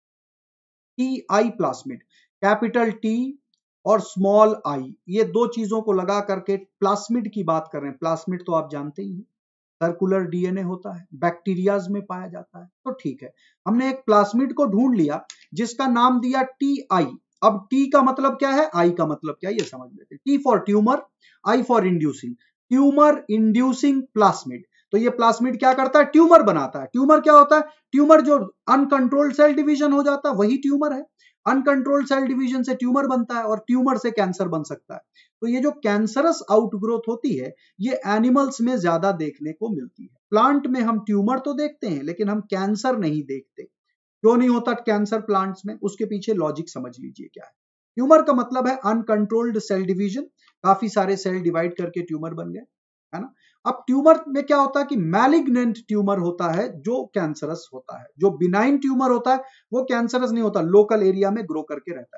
T I plasmid, capital T और स्मॉल आई, ये दो चीजों को लगा करके प्लास्मिड की बात कर रहे हैं। प्लास्मिड तो आप जानते ही हैं, सर्कुलर डीएनए होता है, बैक्टीरियाज में पाया जाता है। तो ठीक है, हमने एक प्लास्मिड को ढूंढ लिया जिसका नाम दिया टी आई। अब टी का मतलब क्या है, आई का मतलब क्या है, ये समझ लेते हैं। T for tumour, I for inducing. Tumour inducing plasmid. तो ये प्लास्मिड क्या करता है? ट्यूमर बनाता है। ट्यूमर क्या होता है? ट्यूमर जो अनकंट्रोल्ड सेल डिवीजन हो जाता है वही ट्यूमर है। अनकंट्रोल्ड सेल डिवीजन से ट्यूमर बनता है और ट्यूमर से कैंसर बन सकता है। तो ये जो कैंसरस आउटग्रोथ होती है ये एनिमल्स में ज्यादा देखने को मिलती है। प्लांट में हम ट्यूमर तो देखते हैं लेकिन हम कैंसर नहीं देखते। क्यों नहीं होता कैंसर प्लांट्स में? उसके पीछे लॉजिक समझ लीजिए क्या है। ट्यूमर का मतलब है अनकंट्रोल्ड सेल डिवीजन, काफी सारे सेल डिवाइड करके ट्यूमर बन गए, है ना। अब ट्यूमर में क्या होता है कि मैलिग्नेंट ट्यूमर होता है जो कैंसरस होता है। जो बिनाइन ट्यूमर होता है वो कैंसरस नहीं होता, लोकल एरिया में ग्रो करके रहता है।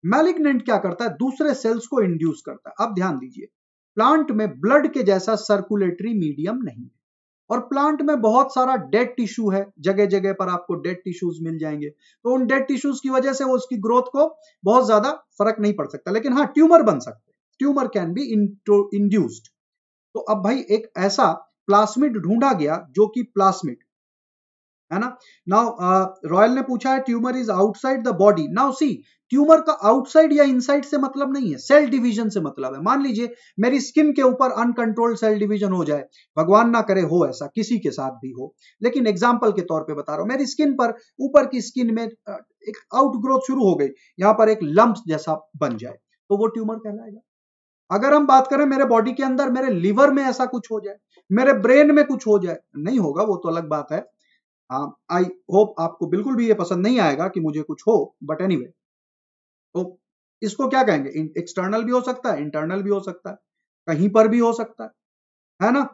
मैलिग्नेंट क्या करता है, दूसरे सेल्स को इंड्यूस करता है। अब ध्यान दीजिए, प्लांट में ब्लड के जैसा सर्कुलेटरी मीडियम नहीं है, और प्लांट में बहुत सारा डेड टिश्यू है, जगह जगह पर आपको डेड टिश्यूज मिल जाएंगे, तो उन डेड टिश्यूज की वजह से वो उसकी ग्रोथ को बहुत ज्यादा फर्क नहीं पड़ सकता, लेकिन हाँ ट्यूमर बन सकते हैं, ट्यूमर कैन बी इंड्यूस्ड। तो अब भाई एक ऐसा प्लास्मिड ढूंढा गया जो कि प्लास्मिड है ना। नाउ रॉयल ने पूछा है tumour is outside the body. Now see, tumour का आउटसाइड या इनसाइड से मतलब नहीं है, सेल डिवीजन से मतलब है। मान लीजिए मेरी स्किन के ऊपर अनकंट्रोल्ड सेल डिवीजन हो जाए, भगवान ना करे हो ऐसा, किसी के साथ भी हो, लेकिन एग्जाम्पल के तौर पे बता रहा हूं, मेरी स्किन पर, ऊपर की स्किन में एक आउटग्रोथ शुरू हो गई, यहां पर एक लंप जैसा बन जाए, तो वो ट्यूमर कहलाएगा। अगर हम बात करें मेरे बॉडी के अंदर, मेरे लिवर में ऐसा कुछ हो जाए, मेरे ब्रेन में कुछ हो जाए, नहीं होगा वो तो अलग बात है। आई होप आपको बिल्कुल भी ये पसंद नहीं आएगा कि मुझे कुछ हो, बट एनीवे, तो इसको क्या कहेंगे, एक्सटर्नल भी हो सकता है, इंटरनल भी हो सकता है, कहीं पर भी हो सकता है, है ना।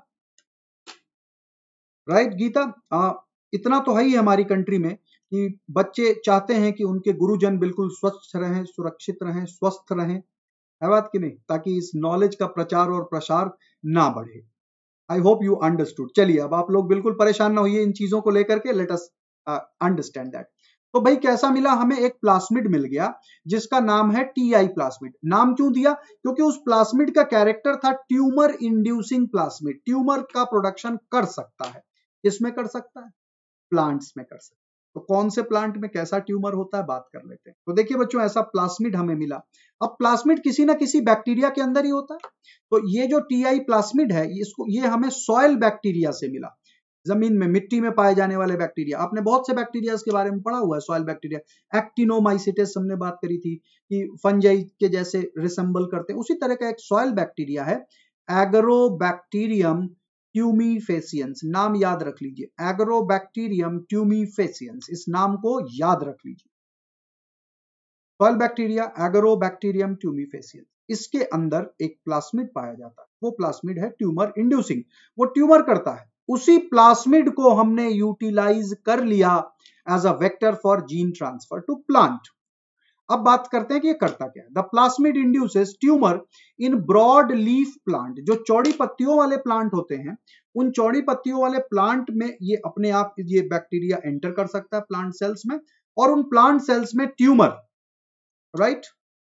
राइट गीता, आ, इतना तो है ही हमारी कंट्री में कि बच्चे चाहते हैं कि उनके गुरुजन बिल्कुल स्वच्छ रहें, सुरक्षित रहें, स्वस्थ रहें, है बात कि नहीं, ताकि इस नॉलेज का प्रचार और प्रसार ना बढ़े। I hope you understood. चलिए अब आप लोग बिल्कुल परेशान ना होइए इन चीजों को लेकर के, लेट अस अंडरस्टैंड दैट। तो भाई कैसा मिला हमें, एक प्लास्मिड मिल गया जिसका नाम है टी आई प्लास्मिड। नाम क्यों दिया, क्योंकि उस प्लास्मिड का कैरेक्टर था ट्यूमर इंड्यूसिंग प्लास्मिड, ट्यूमर का प्रोडक्शन कर सकता है। किसमें कर सकता है, प्लांट्स में कर सकता है। तो कौन से प्लांट में कैसा ट्यूमर होता है बात कर लेते हैं। तो देखिए बच्चों, ऐसा प्लास्मिड हमें मिला। अब प्लास्मिड किसी ना किसी बैक्टीरिया के अंदर ही होता है, तो ये जो टी आई प्लास्मिड है, इसको ये हमें सॉइल बैक्टीरिया से मिला, जमीन में, मिट्टी में पाए जाने वाले बैक्टीरिया। आपने बहुत से बैक्टीरिया के बारे में पढ़ा हुआ है, सॉइल बैक्टीरिया, एक्टिनोमाइसिटिस हमने बात करी थी कि फंजाई के जैसे रिसेंबल करते हैं, उसी तरह का एक सॉइल बैक्टीरिया है, एग्रोबैक्टीरियम ट्यूमीफेसियंस। नाम याद रख लीजिए, एग्रोबैक्टीरियम ट्यूमीफेसियंस, इस नाम को याद रख लीजिए। सॉइल बैक्टीरिया एग्रोबैक्टीरियम ट्यूमीफेसियंस, इसके अंदर एक प्लास्मिड पाया जाता है, वो प्लास्मिड है ट्यूमर इंड्यूसिंग, वो ट्यूमर करता है। उसी प्लास्मिड को हमने यूटिलाइज कर लिया as a vector for gene transfer to plant. अब बात करते हैं कि ये करता क्या है। The plasmid induces tumour in broad leaf plant, जो चौड़ी पत्तियों वाले प्लांट होते हैं, उन चौड़ी पत्तियों वाले प्लांट में ये अपने आप ये बैक्टीरिया एंटर कर सकता है प्लांट सेल्स में, और उन प्लांट सेल्स में tumour, right,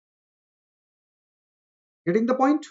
getting the point,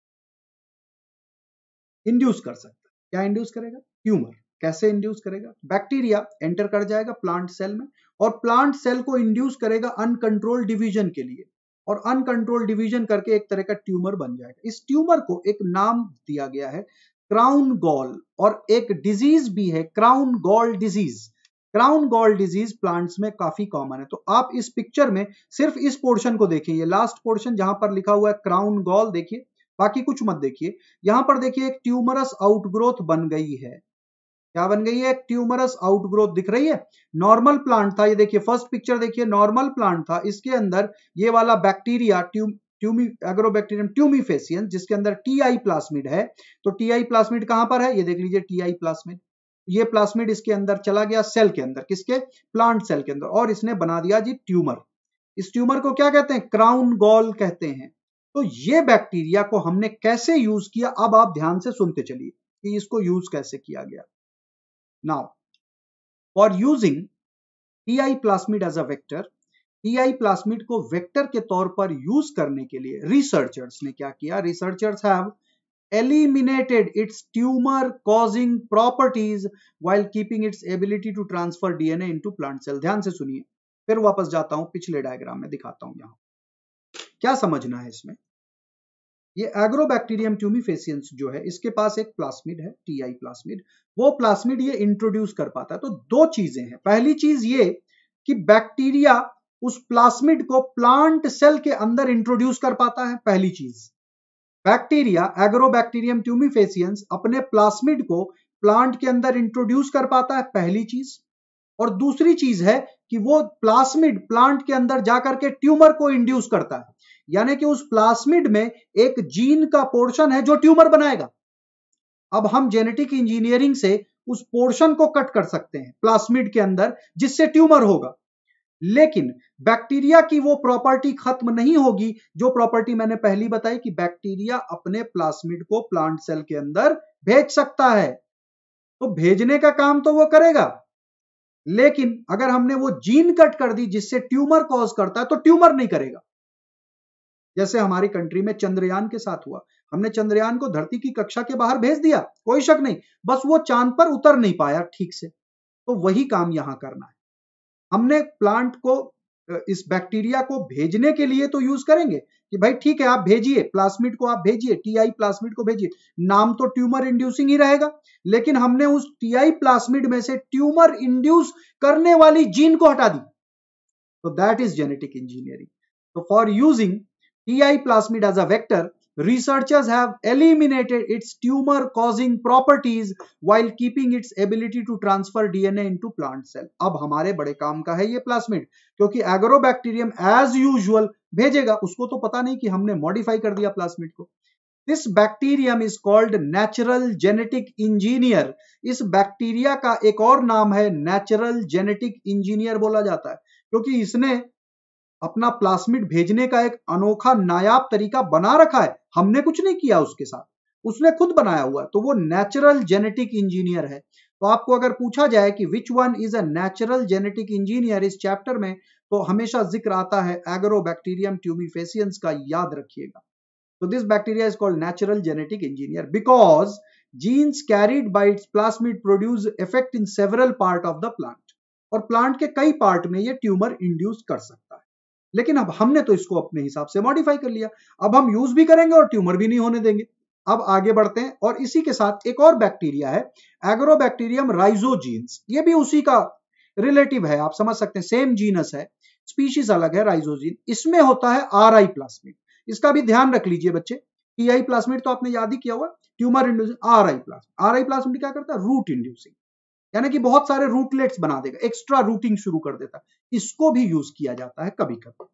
induce कर सकता है। क्या इंड्यूस करेगा, ट्यूमर। कैसे इंड्यूस करेगा, बैक्टीरिया एंटर कर जाएगा प्लांट सेल में, और प्लांट सेल को इंड्यूस करेगा अनकंट्रोल डिवीजन के लिए, और अनकंट्रोल डिवीजन करके एक तरह का ट्यूमर बन जाएगा। इस ट्यूमर को एक नाम दिया गया है क्राउन गॉल, और एक डिजीज भी है crown gall disease. Crown gall disease plants में काफी कॉमन है। तो आप इस पिक्चर में सिर्फ इस पोर्शन को देखिए, ये लास्ट पोर्शन जहां पर लिखा हुआ है क्राउन गॉल, देखिए, बाकी कुछ मत देखिए। यहां पर देखिए एक ट्यूमरस आउटग्रोथ बन गई है। क्या बन गई है, एक ट्यूमरस आउटग्रोथ दिख रही है। नॉर्मल प्लांट था, ये देखिए फर्स्ट पिक्चर देखिए, नॉर्मल प्लांट था, इसके अंदर ये वाला बैक्टीरिया ट्यूम ट्यूमी एग्रोबैक्टीरियम ट्यूमीफेसियंस, जिसके अंदर टी आई प्लास्मिड है। तो टी आई प्लास्मिड कहां पर है, ये देख लीजिए टी आई प्लास्मिड। ये प्लास्मिड इसके अंदर चला गया सेल के अंदर, किसके, प्लांट सेल के अंदर, और इसने बना दिया जी ट्यूमर। इस ट्यूमर को क्या कहते हैं, क्राउन गॉल कहते हैं। तो ये बैक्टीरिया को हमने कैसे यूज किया, अब आप ध्यान से सुनते चलिए कि इसको यूज कैसे किया गया। Now for using T I plasmid as a vector, T I plasmid को वेक्टर के तौर पर यूज करने के लिए रिसर्चर्स ने क्या किया, researchers have eliminated its tumor causing properties while keeping its ability to transfer D N A into plant cell। ध्यान से सुनिए, फिर वापस जाता हूं पिछले डायग्राम में, दिखाता हूं यहां क्या समझना है इसमें। ये एग्रोबैक्टीरियम ट्यूमीफेसियंस जो है, इसके पास एक प्लास्मिड है टी आई प्लास्मिड, वो प्लास्मिड ये इंट्रोड्यूस कर पाता है। तो दो चीजें हैं, पहली चीज ये कि बैक्टीरिया उस प्लास्मिड को प्लांट सेल के अंदर इंट्रोड्यूस कर पाता है, पहली चीज। बैक्टीरिया एग्रोबैक्टीरियम ट्यूमीफेसियंस अपने प्लास्मिड को प्लांट के अंदर इंट्रोड्यूस कर पाता है, पहली चीज। और दूसरी चीज है कि वो प्लास्मिड प्लांट के अंदर जाकर के ट्यूमर को इंड्यूस करता है, यानी कि उस प्लास्मिड में एक जीन का पोर्शन है जो ट्यूमर बनाएगा। अब हम जेनेटिक इंजीनियरिंग से उस पोर्शन को कट कर सकते हैं प्लास्मिड के अंदर, जिससे ट्यूमर होगा। लेकिन बैक्टीरिया की वो प्रॉपर्टी खत्म नहीं होगी जो प्रॉपर्टी मैंने पहली बताई कि बैक्टीरिया अपने प्लाज्मिड को प्लांट सेल के अंदर भेज सकता है। तो भेजने का काम तो वो करेगा, लेकिन अगर हमने वो जीन कट कर दी जिससे ट्यूमर कॉज करता है तो ट्यूमर नहीं करेगा। जैसे हमारी कंट्री में चंद्रयान के साथ हुआ, हमने चंद्रयान को धरती की कक्षा के बाहर भेज दिया, कोई शक नहीं, बस वो चांद पर उतर नहीं पाया ठीक से। तो वही काम यहां करना है। हमने प्लांट को, इस बैक्टीरिया को भेजने के लिए तो यूज करेंगे कि भाई ठीक है आप भेजिए, प्लाज्मिड को आप भेजिए, टीआई प्लाज्मिड को भेजिए, नाम तो ट्यूमर इंड्यूसिंग ही रहेगा, लेकिन हमने उस टीआई प्लाज्मिड में से ट्यूमर इंड्यूस करने वाली जीन को हटा दी। तो दैट इज जेनेटिक इंजीनियरिंग। तो for using T I plasmid as a vector, researchers have eliminated its tumor-causing properties while keeping its ability to transfer D N A into plant cell. अब हमारे बड़े काम का है ये प्लाज्मिड, क्योंकि agrobacterium as usual भेजेगा, उसको तो पता नहीं कि हमने मॉडिफाई कर दिया प्लाज्मिड को। This bacterium is called natural genetic engineer. इस बैक्टीरिया का एक और नाम है नेचुरल जेनेटिक इंजीनियर बोला जाता है, क्योंकि इसने अपना प्लाज्मिड भेजने का एक अनोखा नायाब तरीका बना रखा है। हमने कुछ नहीं किया उसके साथ, उसने खुद बनाया हुआ है, तो वो नेचुरल जेनेटिक इंजीनियर है। तो आपको अगर पूछा जाए कि which one is a natural genetic engineer इस चैप्टर में, तो हमेशा जिक्र आता है एग्रोबैक्टीरियम ट्यूमिफेसियंस का, याद रखिएगा। तो this bacteria is called natural genetic engineer because genes carried by its plasmid produce effect in several part of the plant, और प्लांट के कई पार्ट में ये ट्यूमर इंड्यूस कर सकता है। लेकिन अब हमने तो इसको अपने हिसाब से मॉडिफाई कर लिया, अब हम यूज भी करेंगे और ट्यूमर भी नहीं होने देंगे। अब आगे बढ़ते हैं, और इसी के साथ एक और बैक्टीरिया है एग्रोबैक्टीरियम राइजोजीन्स, ये भी उसी का रिलेटिव है, आप समझ सकते हैं, सेम जीनस है, स्पीशीज अलग है राइजोजीन। इसमें होता है आर आई प्लाज्मिड, इसका भी ध्यान रख लीजिए बच्चे। टी आई प्लाज्मिड तो आपने याद ही किया हुआ, tumour inducing. R I plasmid, R I plasmid क्या करता है, रूट इंड्यूसिंग, यानी कि बहुत सारे रूटलेट्स बना देगा, एक्स्ट्रा रूटिंग शुरू कर देता है। इसको भी यूज किया जाता है कभी कभी,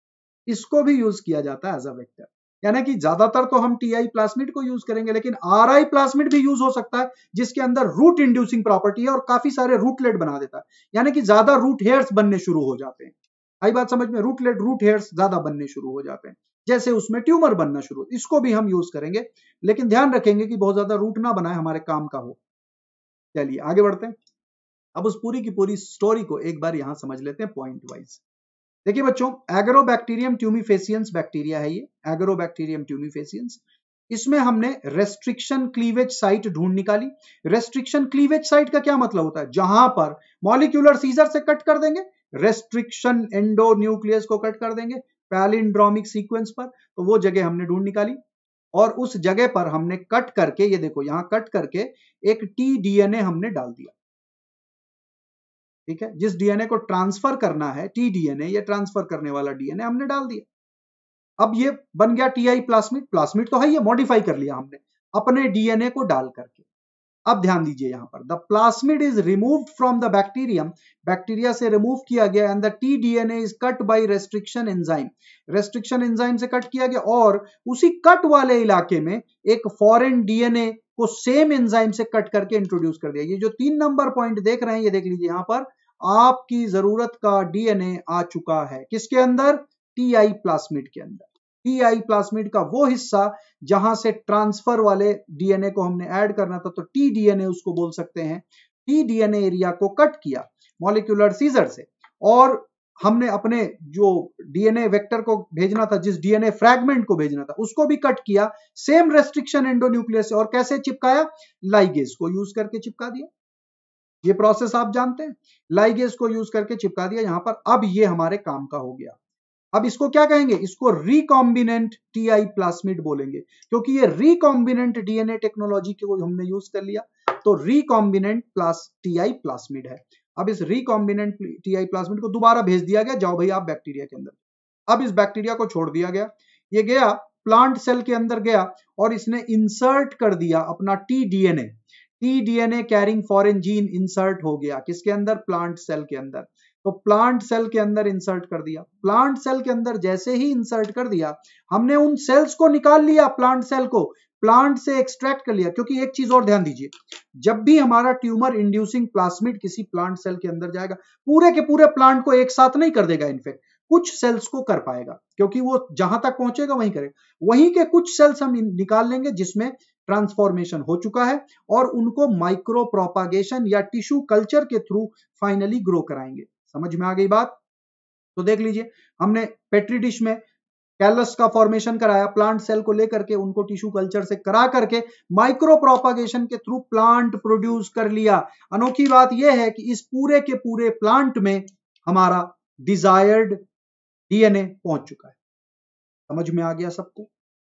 इसको भी यूज किया जाता है एज अ वेक्टर, यानी कि ज्यादातर तो हम टीआई प्लाज्मिड को यूज करेंगे, लेकिन आरआई प्लाज्मिड भी यूज हो सकता है जिसके अंदर रूट इंड्यूसिंग प्रॉपर्टी है और काफी सारे रूटलेट बना देता है, यानी कि ज्यादा रूट हेयर्स बनने शुरू हो जाते हैं। आई बात समझ में, रूटलेट रूट हेयर्स ज्यादा बनने शुरू हो जाते हैं, जैसे उसमें ट्यूमर बनना शुरू, इसको भी हम यूज करेंगे, लेकिन ध्यान रखेंगे कि बहुत ज्यादा रूट ना बनाए, हमारे काम का हो। चलिए आगे बढ़ते हैं। अब उस पूरी की पूरी स्टोरी को एक बार यहां समझ लेते हैं पॉइंट वाइज। देखिए बच्चों, एग्रोबैक्टीरियम ट्यूमिफेसियंस बैक्टीरिया है ये, एग्रोबैक्टीरियम ट्यूमिफेसियंस। इसमें हमने रेस्ट्रिक्शन क्लीवेज साइट ढूंढ निकाली। रेस्ट्रिक्शन क्लीवेज साइट का क्या मतलब होता है, जहां पर मॉलिक्यूलर सीजर से कट कर देंगे, रेस्ट्रिक्शन एंडो न्यूक्लियस को कट कर देंगे पैलिंड्रोमिक सीक्वेंस पर, तो वो जगह हमने ढूंढ निकाली, और उस जगह पर हमने कट करके, ये देखो यहां कट करके एक टी डीएनए हमने डाल दिया, ठीक है, जिस डीएनए को ट्रांसफर करना है, टी डीएनए, ये ट्रांसफर करने वाला डीएनए हमने डाल दिया। अब ये बन गया टीआई प्लाज्मिड, प्लाज्मिड तो है, ये मॉडिफाई कर लिया हमने अपने डीएनए को डाल करके। अब ध्यान दीजिए यहां पर, the plasmid is removed from the bacterium, bacteria से रिमूव किया गया, and the T DNA is cut by restriction enzyme, restriction enzyme से कट किया गया, और उसी कट वाले इलाके में एक फॉरेन डीएनए को सेम एंजाइम से कट करके इंट्रोड्यूस कर दिया। ये जो तीन नंबर पॉइंट देख रहे हैं, ये देख लीजिए यहां पर, आपकी जरूरत का डीएनए आ चुका है, किसके अंदर, टीआई प्लाज्मिड के अंदर। टीआई प्लाज्मिड का वो हिस्सा जहां से ट्रांसफर वाले डीएनए को हमने ऐड करना था, तो टी डीएनए उसको बोल सकते हैं। टी डीएनए एरिया को कट किया मॉलिक्यूलर सीजर से, और हमने अपने जो डीएनए वेक्टर को भेजना था, जिस डीएनए फ्रैगमेंट को भेजना था, उसको भी कट किया सेम रेस्ट्रिक्शन एंडोन्यूक्लियस से, और कैसे चिपकाया, लाइगेज को यूज करके चिपका दिया। ये प्रोसेस आप जानते हैं, लाइगेज को यूज करके चिपका दिया यहां पर। अब ये हमारे काम का हो गया। अब इसको क्या कहेंगे, इसको रिकॉम्बिनेंट टीआई प्लाज्मिड बोलेंगे, क्योंकि ये रिकॉम्बिनेंट डीएनए टेक्नोलॉजी को हमने यूज कर लिया, तो रिकॉम्बिनेंट प्लस टीआई प्लाज्मिड है। अब इस रिकॉम्बिनेंट टीआई प्लाज्मिड को दोबारा भेज दिया गया, जाओ भाई आप बैक्टीरिया के अंदर। अब इस बैक्टीरिया को छोड़ दिया गया, ये गया प्लांट सेल के अंदर गया, और इसने इंसर्ट कर दिया अपना T DNA. T DNA carrying foreign gene insert हो गया किसके अंदर, प्लांट सेल के अंदर। तो प्लांट सेल के अंदर इंसर्ट कर दिया। प्लांट सेल के अंदर जैसे ही इंसर्ट कर दिया, हमने उन सेल्स को निकाल लिया, प्लांट सेल को प्लांट से एक्सट्रैक्ट कर लिया। क्योंकि एक चीज और ध्यान दीजिए, जब भी हमारा ट्यूमर इंड्यूसिंग प्लाज्मिड किसी प्लांट सेल के अंदर जाएगा, पूरे के पूरे प्लांट को एक साथ नहीं कर देगा, इनफेक्ट कुछ सेल्स को कर पाएगा, क्योंकि वो जहां तक पहुंचेगा वहीं करेगा। वहीं के कुछ सेल्स हम निकाल लेंगे जिसमें ट्रांसफॉर्मेशन हो चुका है, और उनको माइक्रो प्रोपागेशन या टिश्यू कल्चर के थ्रू फाइनली ग्रो कराएंगे। समझ में आ गई बात? तो देख लीजिए, हमने पेट्री डिश में कैलस का फॉर्मेशन कराया, प्लांट सेल को लेकर के उनको टिश्यू कल्चर से करा करके माइक्रो प्रोपागेशन के थ्रू प्लांट प्रोड्यूस कर लिया। अनोखी बात यह है कि इस पूरे के पूरे प्लांट में हमारा डिजायर्ड डीएनए पहुंच चुका है। समझ में आ गया सबको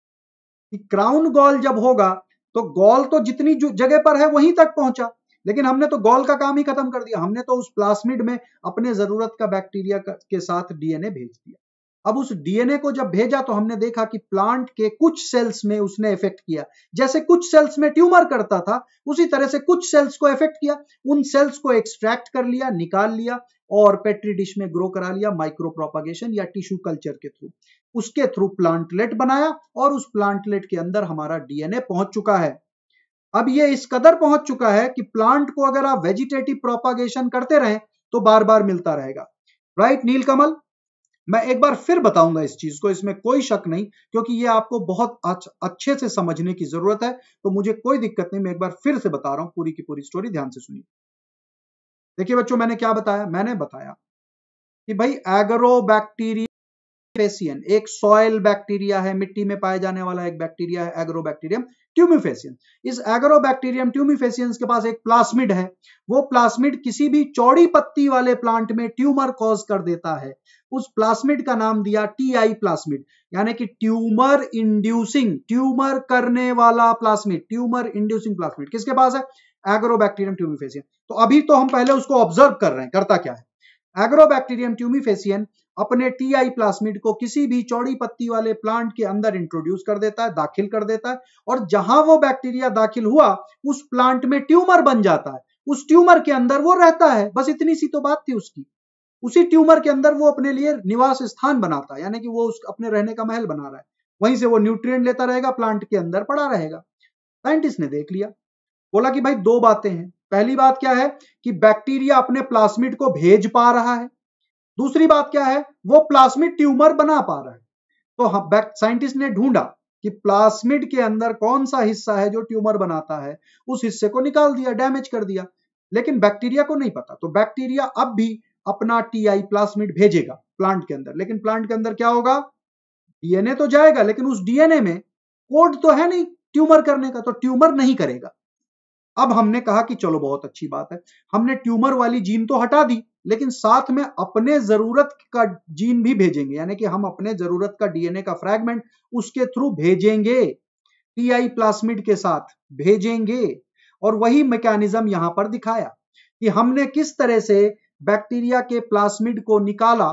कि क्राउन गॉल जब होगा तो गॉल तो जितनी जगह पर है वहीं तक पहुंचा, लेकिन हमने तो गॉल का काम ही खत्म कर दिया। हमने तो उस प्लाज्मिड में अपने जरूरत का बैक्टीरिया के साथ डीएनए भेज दिया। अब उस डीएनए को जब भेजा तो हमने देखा कि प्लांट के कुछ सेल्स में उसने इफेक्ट किया। जैसे कुछ सेल्स में ट्यूमर करता था, उसी तरह से कुछ सेल्स को इफेक्ट किया। उन सेल्स को एक्सट्रैक्ट कर लिया, निकाल लिया और पेट्री डिश में ग्रो करा लिया माइक्रो प्रोपागेशन या टिश्यू कल्चर के थ्रू। उसके थ्रू प्लांटलेट बनाया और उस प्लांटलेट के अंदर हमारा डीएनए पहुंच चुका है। अब ये इस कदर पहुंच चुका है कि प्लांट को अगर आप वेजिटेटिव प्रोपागेशन करते रहें तो बार बार मिलता रहेगा। राइट नीलकमल? मैं एक बार फिर बताऊंगा इस चीज को, इसमें कोई शक नहीं, क्योंकि ये आपको बहुत अच्छे से समझने की जरूरत है। तो मुझे कोई दिक्कत नहीं, मैं एक बार फिर से बता रहा हूं, पूरी की पूरी स्टोरी ध्यान से सुनिए। देखिए बच्चों, मैंने क्या बताया? मैंने बताया कि भाई एग्रोबैक्टीरियम ट्यूमिफेसियन एक सॉइल बैक्टीरिया है, मिट्टी में पाए जाने वाला एक बैक्टीरिया है एग्रोबैक्टीरियम ट्यूमिफेसियन। इस एग्रोबैक्टीरियम ट्यूमिफेसियन के पास एक प्लाज्मिड है। वो प्लाज्मिड किसी भी चौड़ी पत्ती वाले प्लांट में ट्यूमर कॉज कर देता है। उस प्लाज्मिड का नाम दिया टीआई प्लाज्मिड, यानी कि ट्यूमर इंड्यूसिंग, ट्यूमर करने वाला प्लाज्मिड, ट्यूमर इंड्यूसिंग प्लाज्मिड किसके पास है? Agrobacterium tumefaciens. तो अभी तो हम पहले उसको ऑब्जर्व कर रहे हैं, करता क्या है। एग्रोबैक्टीरियम ट्यूमिफेसियन अपने टीआई प्लाज्मिड को किसी भी चौड़ी पत्ती वाले प्लांट के अंदर इंट्रोड्यूस कर देता है, दाखिल कर देता है, और जहां वो बैक्टीरिया दाखिल हुआ उस प्लांट में ट्यूमर बन जाता है। उस ट्यूमर के अंदर वो रहता है, बस इतनी सी तो बात थी उसकी। उसी ट्यूमर के अंदर वो अपने लिए निवास स्थान बनाता है, यानी कि वो उस अपने रहने का महल बना रहा है। वहीं से वो न्यूट्रिएंट लेता रहेगा, प्लांट के अंदर पड़ा रहेगा। साइंटिस्ट ने देख लिया, बोला कि भाई दो बातें हैं। पहली बात क्या है कि बैक्टीरिया अपने प्लाज्मिड को भेज पा रहा है। दूसरी बात क्या है, वो प्लाज्मिड ट्यूमर बना पा रहा है। तो साइंटिस्ट ने ढूंढा कि प्लाज्मिड के अंदर कौन सा हिस्सा है जो ट्यूमर बनाता है, उस हिस्से को निकाल दिया, डैमेज कर दिया। लेकिन बैक्टीरिया को नहीं पता, तो बैक्टीरिया अब भी अपना टीआई प्लाज्मिड भेजेगा प्लांट के अंदर। लेकिन प्लांट के अंदर क्या होगा? डीएनए तो जाएगा, लेकिन उस डीएनए में कोड तो है नहीं ट्यूमर करने का, तो ट्यूमर नहीं करेगा। अब हमने कहा कि चलो बहुत अच्छी बात है, हमने ट्यूमर वाली जीन तो हटा दी, लेकिन साथ में अपने जरूरत का जीन भी भेजेंगे, यानी कि हम अपने जरूरत का डीएनए का फ्रैगमेंट उसके थ्रू भेजेंगे, टीआई प्लाज्मिड के साथ भेजेंगे। और वही मैकेनिज्म यहां पर दिखाया कि हमने किस तरह से बैक्टीरिया के प्लाज्मिड को निकाला।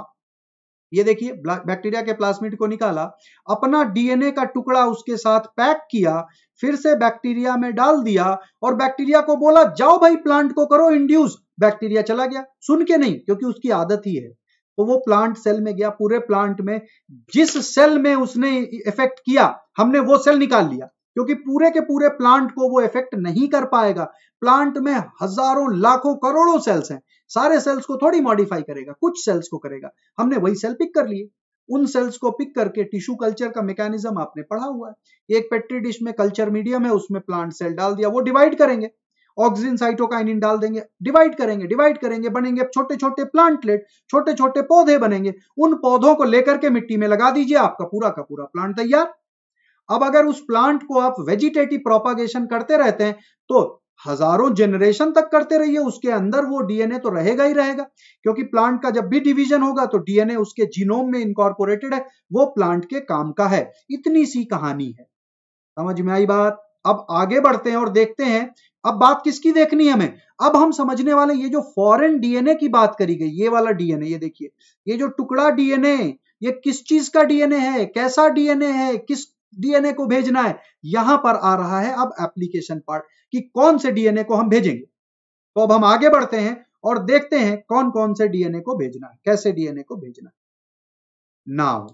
ये देखिए, बैक्टीरिया के प्लाज्मिड को निकाला, अपना डीएनए का टुकड़ा उसके साथ पैक किया, फिर से बैक्टीरिया में डाल दिया और बैक्टीरिया को बोला जाओ भाई प्लांट को करो इंड्यूस। बैक्टीरिया चला गया, सुन के नहीं, क्योंकि उसकी आदत ही है। तो वो प्लांट सेल में गया, पूरे प्लांट में जिस सेल में उसने इफेक्ट किया हमने वो सेल निकाल लिया, क्योंकि पूरे के पूरे प्लांट को वो इफेक्ट नहीं कर पाएगा। प्लांट में हजारों लाखों करोड़ों सेल्स हैं, सारे सेल्स को थोड़ी मॉडिफाई करेगा, कुछ सेल्स को करेगा। हमने वही सेल पिक कर लिए। उन सेल्स को पिक करके टिश्यू कल्चर का मैकेनिज्म आपने पढ़ा हुआ है। एक पेट्री डिश में कल्चर मीडियम है, उसमें प्लांट सेल डाल दिया, वो डिवाइड करेंगे, ऑक्सीजन साइटोकाइनिन डाल देंगे, डिवाइड करेंगे, डिवाइड करेंगे, बनेंगे छोटे छोटे प्लांटलेट, छोटे छोटे पौधे बनेंगे। उन पौधों को लेकर के मिट्टी में लगा दीजिए, आपका पूरा का पूरा प्लांट तैयार। अब अगर उस प्लांट को आप वेजिटेटिव प्रोपागेशन करते रहते हैं तो हजारों जनरेशन तक करते रहिए, उसके अंदर वो डीएनए तो रहेगा ही रहेगा, क्योंकि प्लांट का जब भी डिवीजन होगा तो डीएनए उसके जीनोम में इनकॉर्पोरेटेड है, वो प्लांट के काम का है। इतनी सी कहानी है, समझ में आई बात? अब आगे बढ़ते हैं और देखते हैं अब बात किसकी देखनी है हमें। अब हम समझने वाले ये जो फॉरेन डीएनए की बात करी गई, ये वाला डीएनए, ये देखिए, ये जो टुकड़ा डीएनए, ये किस चीज का डीएनए है, कैसा डीएनए है, किस डीएनए को भेजना है। यहां पर आ रहा है अब एप्लीकेशन पार्ट कि कौन से डीएनए को हम भेजेंगे। तो अब हम आगे बढ़ते हैं और देखते हैं कौन कौन से डीएनए को भेजना है, कैसे डीएनए को भेजना है। नाउ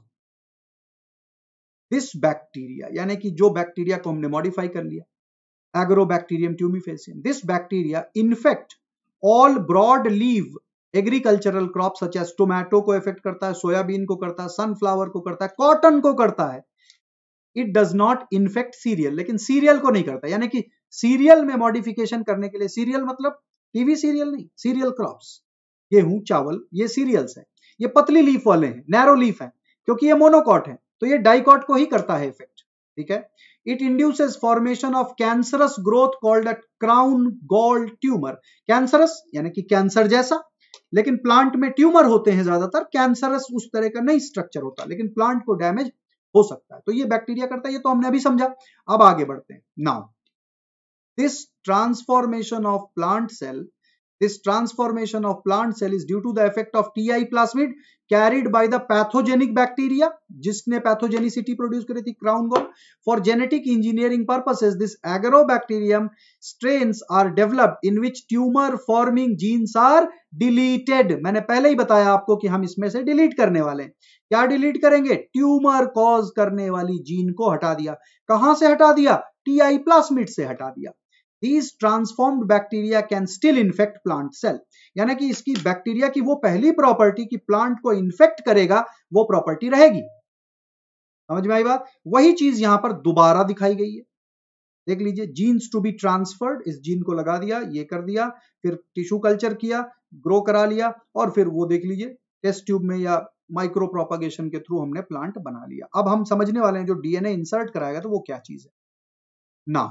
दिस बैक्टीरिया, यानी कि जो बैक्टीरिया को हमने मॉडिफाई कर लिया, Agrobacterium tumefaciens, this bacteria infect all broad leaf agricultural crop such as tomato को इफेक्ट करता है, सोयाबीन को करता है, सनफ्लावर को करता है, कॉटन को करता है। It does not infect cereal, लेकिन सीरियल को नहीं करता। यानी कि सीरियल में मॉडिफिकेशन करने के लिए, सीरियल मतलब टीवी सीरियल नहीं, सीरियल क्रॉप्स, गेहूं चावल ये सीरियल्स है। ये पतली लीफ वाले हैं, नैरो लीफ है, क्योंकि ये मोनोकॉट है तो ये डाइकॉट को ही करता है इफेक्ट। ठीक है। It induces formation of cancerous growth called a crown gall tumor. Cancerous यानी कि कैंसर जैसा, लेकिन प्लांट में ट्यूमर होते हैं ज्यादातर, कैंसरस उस तरह का नहीं स्ट्रक्चर होता, लेकिन प्लांट को डैमेज हो सकता है। तो ये बैक्टीरिया करता है, ये तो हमने अभी समझा। अब आगे बढ़ते हैं। Now this transformation of plant cell This transformation of plant cell is due to the effect of T I plasmid carried by the pathogenic bacteria, जिसने pathogenicity produce करी थी, crown gall. For genetic engineering purposes, this agrobacterium strains are developed in which tumor-forming genes are deleted. मैंने पहले ही बताया आपको कि हम इसमें से डिलीट करने वाले हैं। क्या डिलीट करेंगे? ट्यूमर कॉज करने वाली जीन को हटा दिया। कहां से हटा दिया? T I plasmid से हटा दिया। These transformed bacteria can still infect plant cell. यानी कि इसकी बैक्टीरिया की वो पहली प्रॉपर्टी कि प्लांट को इन्फेक्ट करेगा, वो प्रॉपर्टी रहेगी। समझ में आई बात? वही चीज यहां पर दोबारा दिखाई गई है। देख लीजिए, जीन्स टू बी ट्रांसफर्ड, इस जीन को लगा दिया, ये कर दिया, फिर टिश्यू कल्चर किया, ग्रो करा लिया, और फिर वो देख लीजिए टेस्ट ट्यूब में या माइक्रो प्रोपागेशन के थ्रू हमने प्लांट बना लिया। अब हम समझने वाले हैं जो डीएनए इंसर्ट कराएगा तो वो क्या चीज है। ना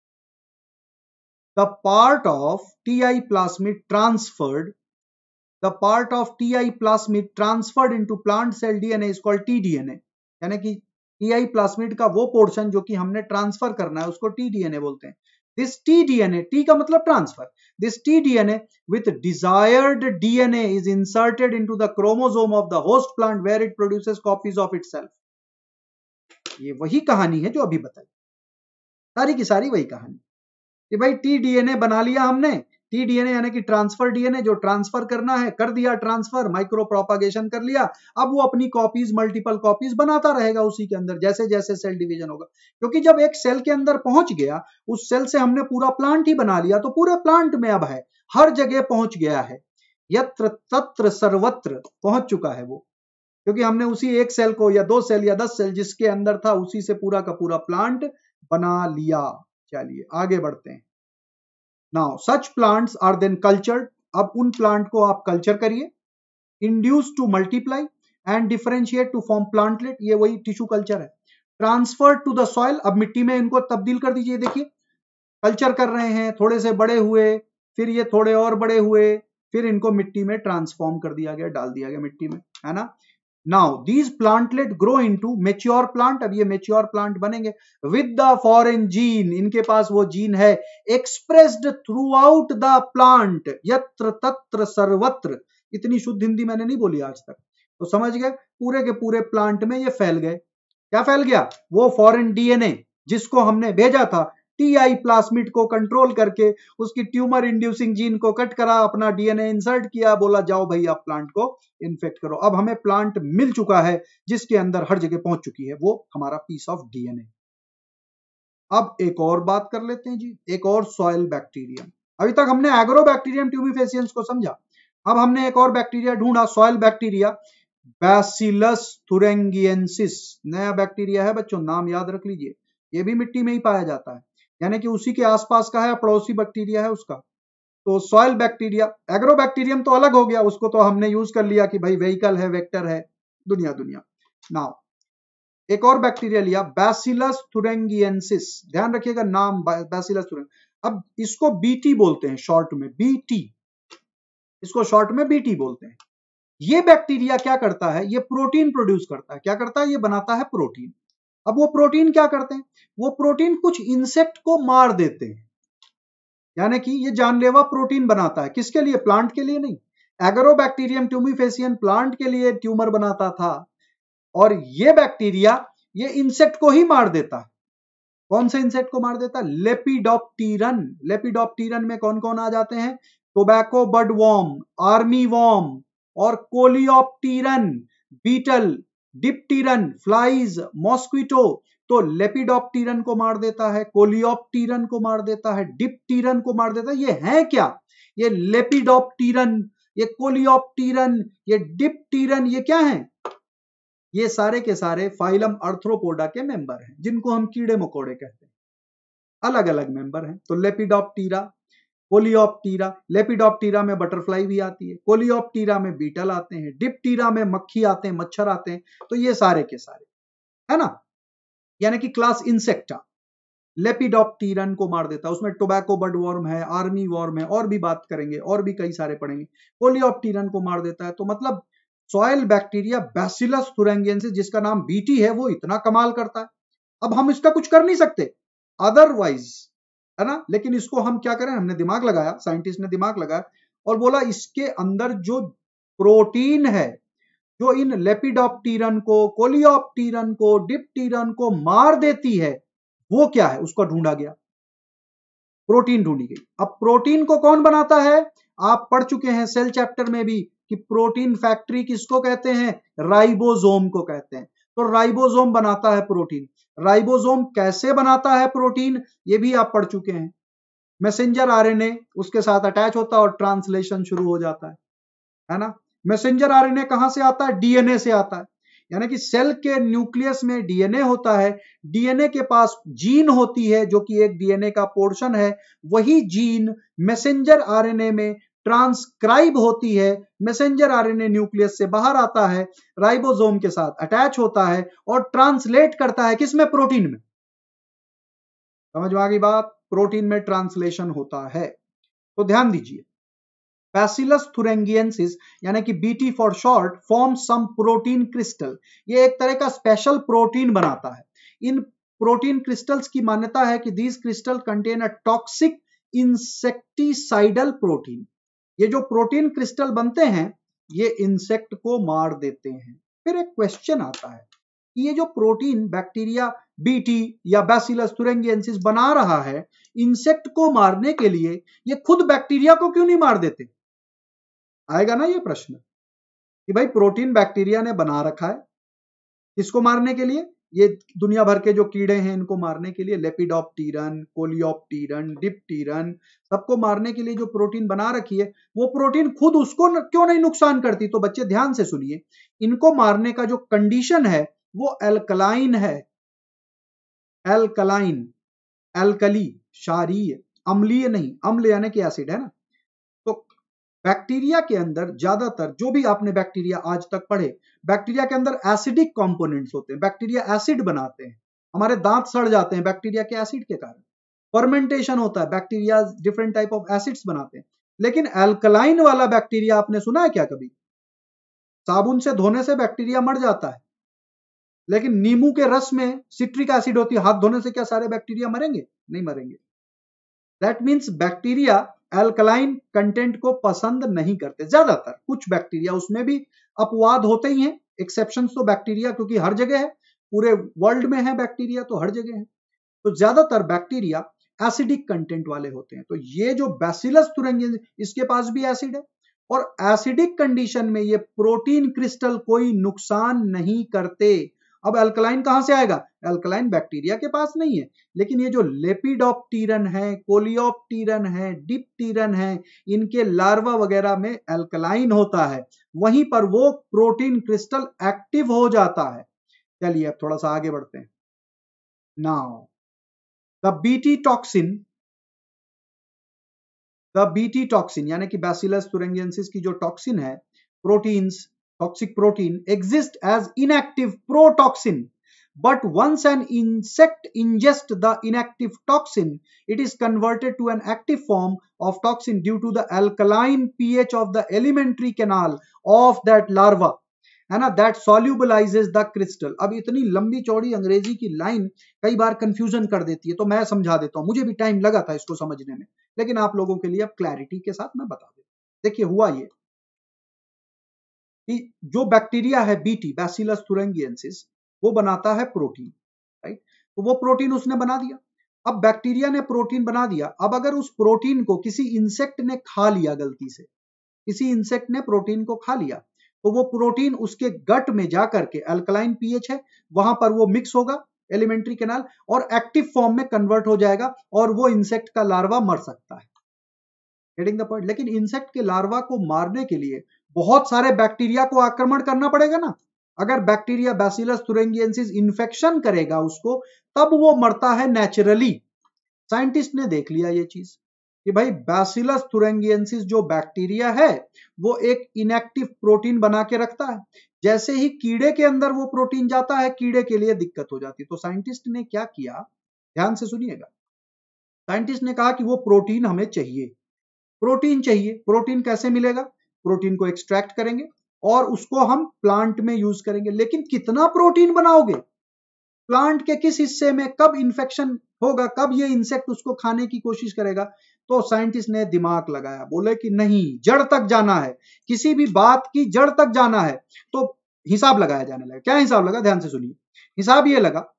The part of T I plasmid transferred, the part of T I plasmid transferred into plant cell D N A is called T D N A. यानी कि T I plasmid का वो पोर्शन जो कि हमने ट्रांसफर करना है उसको T D N A बोलते हैं। This T D N A, T का मतलब transfer, this T D N A with desired D N A is inserted into the chromosome of the host plant where it produces copies of itself. ये वही कहानी है जो अभी बताई, सारी की सारी वही कहानी कि भाई टी डीएनए बना लिया हमने। टी डीएनए यानी कि ट्रांसफर डीएनए, जो ट्रांसफर करना है कर दिया ट्रांसफर, माइक्रो प्रोपागेशन कर लिया। अब वो अपनी कॉपीज, मल्टीपल कॉपीज बनाता रहेगा उसी के अंदर जैसे जैसे सेल डिवीजन होगा। क्योंकि जब एक सेल के अंदर पहुंच गया, उस सेल से हमने पूरा प्लांट ही बना लिया, तो पूरे प्लांट में अब है, हर जगह पहुंच गया है, यत्र तत्र सर्वत्र पहुंच चुका है वो। क्योंकि हमने उसी एक सेल को या दो सेल या दस सेल जिसके अंदर था, उसी से पूरा का पूरा प्लांट बना लिया। चलिए आगे बढ़ते हैं। Now such plants are then cultured, अब उन प्लांट को आप कल्चर करिए, induce to multiply and differentiate to form plantlet, ये वही टिश्यू कल्चर है। ट्रांसफर टू द सॉइल, अब मिट्टी में इनको तब्दील कर दीजिए। देखिए कल्चर कर रहे हैं, थोड़े से बड़े हुए, फिर ये थोड़े और बड़े हुए, फिर इनको मिट्टी में ट्रांसफॉर्म कर दिया गया, डाल दिया गया मिट्टी में, है ना। Now these plantlet grow into mature plant, अब ये mature plant बनेंगे with the foreign gene, इनके पास वो जीन है, expressed throughout the plant, यत्र तत्र सर्वत्र। इतनी शुद्ध हिंदी मैंने नहीं बोली आज तक, तो समझ गए, पूरे के पूरे प्लांट में ये फैल गए। क्या फैल गया? वो फॉरेन डीएनए जिसको हमने भेजा था टी आई प्लास्मिड को कंट्रोल करके, उसकी ट्यूमर इंड्यूसिंग जीन को कट करा, अपना डीएनए इंसर्ट किया, बोला जाओ भाई आप प्लांट को इन्फेक्ट करो। अब हमें प्लांट मिल चुका है जिसके अंदर हर जगह पहुंच चुकी है वो हमारा पीस ऑफ डीएनए। अब एक और बात कर लेते हैं जी, एक और सॉइल बैक्टीरियम। अभी तक हमने एग्रोबैक्टीरियम ट्यूमिफेसियंस को समझा, अब हमने एक और बैक्टीरिया ढूंढा, सॉइल बैक्टीरिया बैसिलस थुरिंगिएंसिस। नया बैक्टीरिया है बच्चों, नाम याद रख लीजिए, ये भी मिट्टी में ही पाया जाता है, यानी कि उसी के आसपास का है, पड़ोसी बैक्टीरिया है उसका। तो सॉइल बैक्टीरिया, एग्रोबैक्टीरियम तो अलग हो गया, उसको तो हमने यूज कर लिया कि भाई व्हीकल है, वेक्टर है, दुनिया दुनिया। नाउ एक और बैक्टीरिया लिया, बैसिलस थुरिंगिएंसिस, ध्यान रखिएगा नाम बैसिलस थुरिंग। अब इसको बीटी बोलते हैं शॉर्ट में, बीटी, इसको शॉर्ट में बीटी बोलते हैं। ये बैक्टीरिया क्या करता है? ये प्रोटीन प्रोड्यूस करता है। क्या करता है? ये बनाता है प्रोटीन। अब वो प्रोटीन क्या करते हैं? वो प्रोटीन कुछ इंसेक्ट को मार देते हैं, यानी कि ये जानलेवा प्रोटीन बनाता है। किसके लिए? प्लांट के लिए नहीं। एग्रोबैक्टीरियम ट्यूमिफेसियन प्लांट के लिए ट्यूमर बनाता था, और ये बैक्टीरिया ये इंसेक्ट को ही मार देता है। कौन से इंसेक्ट को मार देता है? लेपिडॉप्टीरन। लेपिडॉप्टीरन में कौन कौन आ जाते हैं? Tobacco budworm, armyworm और कोलियोप्टीरन, बीटल, डिप्टीरन, फ्लाइज, मॉस्क्विटो। तो लेपिडॉप्टीरन को मार देता है, कोलियोप्टीरन को मार देता है, डिप्टीरन को मार देता है। ये है क्या? ये लेपिडॉप्टीरन, ये कोलियोप्टीरन, ये डिप्टीरन, ये क्या है? ये सारे के सारे फाइलम आर्थ्रोपोडा के मेंबर हैं, जिनको हम कीड़े मकोड़े कहते हैं। अलग अलग मेंबर हैं। तो लेपिडॉप्टीरा, कोलियोप्टीरा, लेपिडॉप्टीरा में बटरफ्लाई भी आती है, कोलियोप्टीरा में बीटल आते हैं, डिप्टीरा में मक्खी आते हैं, मच्छर आते हैं। तो ये सारे के सारे, है ना, यानी कि क्लास इंसेक्टा लेपिडॉप्टीरन को मार देता है। उसमें टोबैको बड वॉर्म है, आर्मी वॉर्म है, और भी बात करेंगे, और भी कई सारे पढ़ेंगे। कोलियोप्टीरन को मार देता है। तो मतलब सॉइल बैक्टीरिया बैसिलस thuringiensis, जिसका नाम बीटी है, वो इतना कमाल करता है। अब हम इसका कुछ कर नहीं सकते अदरवाइज, है ना, लेकिन इसको हम क्या करें, हमने दिमाग लगाया, साइंटिस्ट ने दिमाग लगाया और बोला इसके अंदर जो प्रोटीन है जो इन लेपिडॉप्टीरन को, कोलियोप्टीरन को, डिप्टीरन को मार देती है, वो क्या है, उसको ढूंढा गया, प्रोटीन ढूंढी गई। अब प्रोटीन को कौन बनाता है? आप पढ़ चुके हैं सेल चैप्टर में भी कि प्रोटीन फैक्ट्री किसको कहते हैं? राइबोसोम को कहते हैं। तो राइबोसोम बनाता है प्रोटीन। राइबोसोम कैसे बनाता है प्रोटीन, ये भी आप पढ़ चुके हैं। मैसेंजर आरएनए उसके साथ अटैच होता है और ट्रांसलेशन शुरू हो जाता है, है ना। मैसेंजर आरएनए कहां से आता है? डीएनए से आता है। यानी कि सेल के न्यूक्लियस में डीएनए होता है, डीएनए के पास जीन होती है जो कि एक डीएनए का पोर्शन है, वही जीन मैसेंजर आरएनए में ट्रांसक्राइब होती है, मैसेंजर आरएनए न्यूक्लियस से बाहर आता है, राइबोसोम के साथ अटैच होता है और ट्रांसलेट करता है किसमें? प्रोटीन में। समझ में आ गई बात? प्रोटीन में ट्रांसलेशन होता है। तो ध्यान दीजिए, बैसिलस thuringiensis यानी कि BT for short form some protein crystal. ये एक तरह का स्पेशल प्रोटीन बनाता है। इन प्रोटीन क्रिस्टल्स की मान्यता है कि these crystal contain a toxic insecticidal protein. ये जो प्रोटीन क्रिस्टल बनते हैं ये इंसेक्ट को मार देते हैं। फिर एक क्वेश्चन आता है कि ये जो प्रोटीन बैक्टीरिया बीटी या बैसिलस thuringiensis बना रहा है इंसेक्ट को मारने के लिए, ये खुद बैक्टीरिया को क्यों नहीं मार देते? आएगा ना ये प्रश्न कि भाई प्रोटीन बैक्टीरिया ने बना रखा है, किसको मारने के लिए? ये दुनिया भर के जो कीड़े हैं इनको मारने के लिए, लेपिडॉप्टीरन, कोलियोप्टीरन, डिप्टीरन, सबको मारने के लिए जो प्रोटीन बना रखी है, वो प्रोटीन खुद उसको न, क्यों नहीं नुकसान करती? तो बच्चे ध्यान से सुनिए, इनको मारने का जो कंडीशन है वो एल्कलाइन है। एल्कलाइन, एल्कली, क्षारीय, अम्लीय नहीं, अम्ल यानी कि एसिड, है ना। तो बैक्टीरिया के अंदर ज्यादातर जो भी आपने बैक्टीरिया आज तक पढ़े, बैक्टीरिया के अंदर एसिडिक कंपोनेंट्स होते हैं। बैक्टीरिया एसिड बनाते हैं, हमारे दांत सड़ जाते हैं बैक्टीरिया के एसिड के कारण। फर्मेंटेशन होता है, bacteria different type of acids बनाते हैं। लेकिन एल्कलाइन वाला बैक्टीरिया आपने सुना है क्या कभी? साबुन से धोने से बैक्टीरिया मर जाता है, लेकिन नींबू के रस में सिट्रिक एसिड होती है, हाथ धोने से क्या सारे बैक्टीरिया मरेंगे? नहीं मरेंगे। That means bacteria alkaline content को पसंद नहीं करते ज्यादातर। कुछ बैक्टीरिया, उसमें भी अपवाद होते ही हैं, एक्सेप्शंस तो बैक्टीरिया क्योंकि हर जगह है, पूरे वर्ल्ड में है बैक्टीरिया तो हर जगह है। तो ज्यादातर बैक्टीरिया एसिडिक कंटेंट वाले होते हैं। तो ये जो बैसिलस thuringiensis, इसके पास भी एसिड है और एसिडिक कंडीशन में ये प्रोटीन क्रिस्टल कोई नुकसान नहीं करते। अब अल्कलाइन कहां से आएगा? अल्कलाइन बैक्टीरिया के पास नहीं है, लेकिन ये जो लेपिडॉप्टीरन है, कोलियोप्टीरन है, डिप्टीरन है, इनके लार्वा वगैरह में अल्कलाइन होता है, वहीं पर वो प्रोटीन क्रिस्टल एक्टिव हो जाता है। चलिए अब थोड़ा सा आगे बढ़ते हैं। Now the BT toxin, the BT toxin यानी कि बैसिलस thuringiensis की जो टॉक्सिन है, proteins, toxic protein exist as inactive protoxin, but once an insect ingests the inactive toxin, it is converted to an active form of toxin due to the alkaline pH of the alimentary canal of that larva, है ना, that solubilizes the crystal। अब इतनी लंबी चौड़ी अंग्रेजी की line कई बार confusion कर देती है, तो मैं समझा देता हूं। मुझे भी टाइम लगा था इसको समझने में, लेकिन आप लोगों के लिए अब क्लैरिटी के साथ मैं बता देता। देखिए हुआ ये कि जो बैक्टीरिया है बीटी, बैसिलस thuringiensis, वो बनाता है प्रोटीन, राइट। तो वो प्रोटीन उसने बना दिया। अब बैक्टीरिया ने प्रोटीन बना दिया, अब अगर उस प्रोटीन को किसी इंसेक्ट ने खा लिया, गलती से किसी इंसेक्ट ने प्रोटीन को खा लिया, तो वो प्रोटीन उसके गट में जाकर के, अल्कलाइन पीएच है वहां पर, वो मिक्स होगा एलिमेंट्री कैनाल और एक्टिव फॉर्म में कन्वर्ट हो जाएगा और वो इंसेक्ट का लार्वा मर सकता है। Getting the point. लेकिन इंसेक्ट के लार्वा को मारने के लिए बहुत सारे बैक्टीरिया को आक्रमण करना पड़ेगा ना। अगर बैक्टीरिया बैसिलस thuringiensis इन्फेक्शन करेगा उसको, तब वो मरता है नेचुरली। साइंटिस्ट ने देख लिया ये चीज कि भाई बैसिलस thuringiensis जो बैक्टीरिया है वो एक इनएक्टिव प्रोटीन बना के रखता है, जैसे ही कीड़े के अंदर वो प्रोटीन जाता है कीड़े के लिए दिक्कत हो जाती है। तो साइंटिस्ट ने क्या किया, ध्यान से सुनिएगा। साइंटिस्ट ने कहा कि वो प्रोटीन हमें चाहिए, प्रोटीन चाहिए। प्रोटीन कैसे मिलेगा? प्रोटीन को एक्सट्रैक्ट करेंगे और उसको हम प्लांट में यूज करेंगे। लेकिन कितना प्रोटीन बनाओगे? प्लांट के किस हिस्से में कब इंफेक्शन होगा, कब ये इंसेक्ट उसको खाने की कोशिश करेगा? तो साइंटिस्ट ने दिमाग लगाया, बोले कि नहीं, जड़ तक जाना है, किसी भी बात की जड़ तक जाना है। तो हिसाब लगाया जाने लगा। क्या हिसाब लगा? ध्यान से सुनिए। हिसाब ये लगा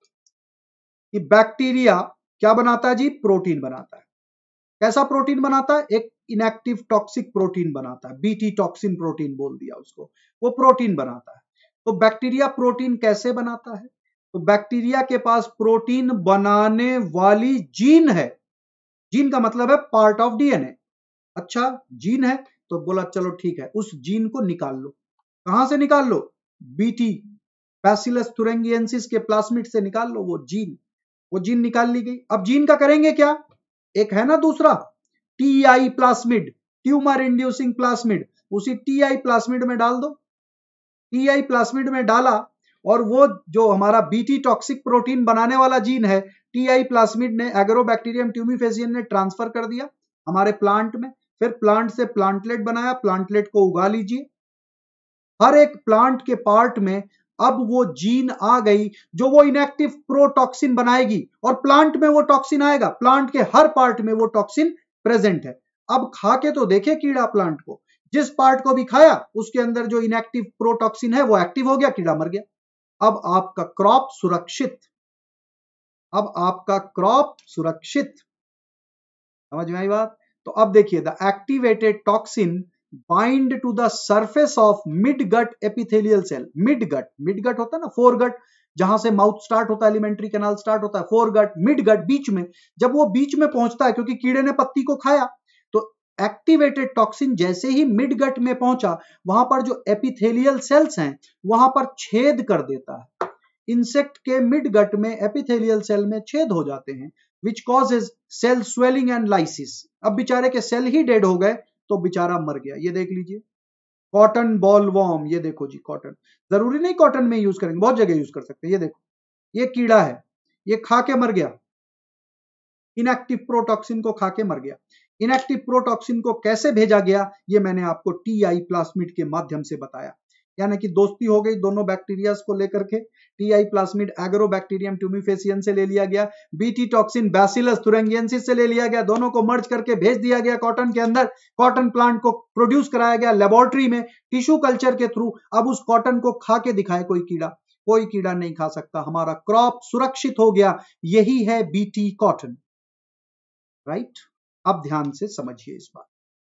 कि बैक्टीरिया क्या बनाता है जी? प्रोटीन बनाता है। कैसा प्रोटीन बनाता है? एक इनएक्टिव टॉक्सिक प्रोटीन बनाता है, बीटी टॉक्सिन प्रोटीन बोल दिया उसको, वो प्रोटीन बनाता है। तो बैक्टीरिया प्रोटीन कैसे बनाता है? तो बैक्टीरिया के पास प्रोटीन बनाने वाली जीन है। जीन का मतलब है पार्ट ऑफ डीएनए। अच्छा, जीन है तो बोला चलो ठीक है, उस जीन को निकाल लो। कहां से निकाल लो? बीटी बैसिलस thuringiensis के प्लाज्मिड से निकाल लो वो जीन। वो जीन निकाल ली गई। अब जीन का करेंगे क्या? एक है ना दूसरा Ti plasmid, tumour inducing plasmid, उसी टीआई प्लाज्मिड में डाल दो। टीआई प्लाज्मिड में डाला और वो जो हमारा बीटी टॉक्सिक प्रोटीन बनाने वाला जीन है, टीआई प्लाज्मिड ने एगरोबैक्टीरियम ट्यूमिफेसियन ने ट्रांसफर कर दिया हमारे प्लांट में। फिर प्लांट से प्लांटलेट बनाया, प्लांटलेट को उगा लीजिए। हर एक प्लांट के पार्ट में अब वो जीन आ गई जो वो इनएक्टिव प्रोटॉक्सिन बनाएगी और प्लांट में वो टॉक्सिन आएगा। प्लांट के हर पार्ट में वो टॉक्सिन प्रेजेंट है। अब खा के तो देखे कीड़ा प्लांट को, जिस पार्ट को भी खाया उसके अंदर जो इनएक्टिव प्रोटॉक्सिन है वो एक्टिव हो गया, कीड़ा मर गया। अब आपका क्रॉप सुरक्षित। अब आपका क्रॉप सुरक्षित। समझ में आई बात? तो अब देखिए, the activated toxin bind to the surface of mid gut epithelial cell. Mid gut, mid gut होता है ना, फोर गट, जहां से माउथ स्टार्ट होता है, एलिमेंट्री कैनाल स्टार्ट होता है, फोर गट, मिड गट, बीच में। जब वो बीच में पहुंचता है, क्योंकि कीड़े ने पत्ती को खाया, तो एक्टिवेटेड टॉक्सिन जैसे ही मिड गट में पहुंचा, वहां पर जो एपिथेलियल सेल्स हैं वहां पर छेद कर देता है। इंसेक्ट के मिड गट में एपिथेलियल सेल में छेद हो जाते हैं, which causes cell swelling and lysis। अब बेचारे के सेल ही डेड हो गए तो बेचारा मर गया। ये देख लीजिए, कॉटन बॉल वॉर्म। ये देखो जी, कॉटन, जरूरी नहीं कॉटन में यूज करेंगे, बहुत जगह यूज कर सकते हैं। ये देखो, ये कीड़ा है, ये खा के मर गया, इनएक्टिव प्रोटॉक्सिन को खा के मर गया। इनएक्टिव प्रोटॉक्सिन को कैसे भेजा गया, ये मैंने आपको टीआई प्लाज्मिड के माध्यम से बताया। यानी कि दोस्ती हो गई दोनों बैक्टीरियाज को लेकर के। टीआई प्लाज्मिड एगरोबैक्टीरियम ट्यूमिफेसियन से ले लिया गया, बीटी टॉक्सिन बैसिलस thuringiensis से ले लिया गया, दोनों को मर्ज करके भेज दिया गया कॉटन के अंदर। कॉटन प्लांट को प्रोड्यूस कराया गया लेबोरेटरी में टिश्यू कल्चर के थ्रू। अब उस कॉटन को खा के दिखाए कोई कीड़ा? कोई कीड़ा नहीं खा सकता। हमारा क्रॉप सुरक्षित हो गया। यही है बीटी कॉटन, राइट। अब ध्यान से समझिए इस बात।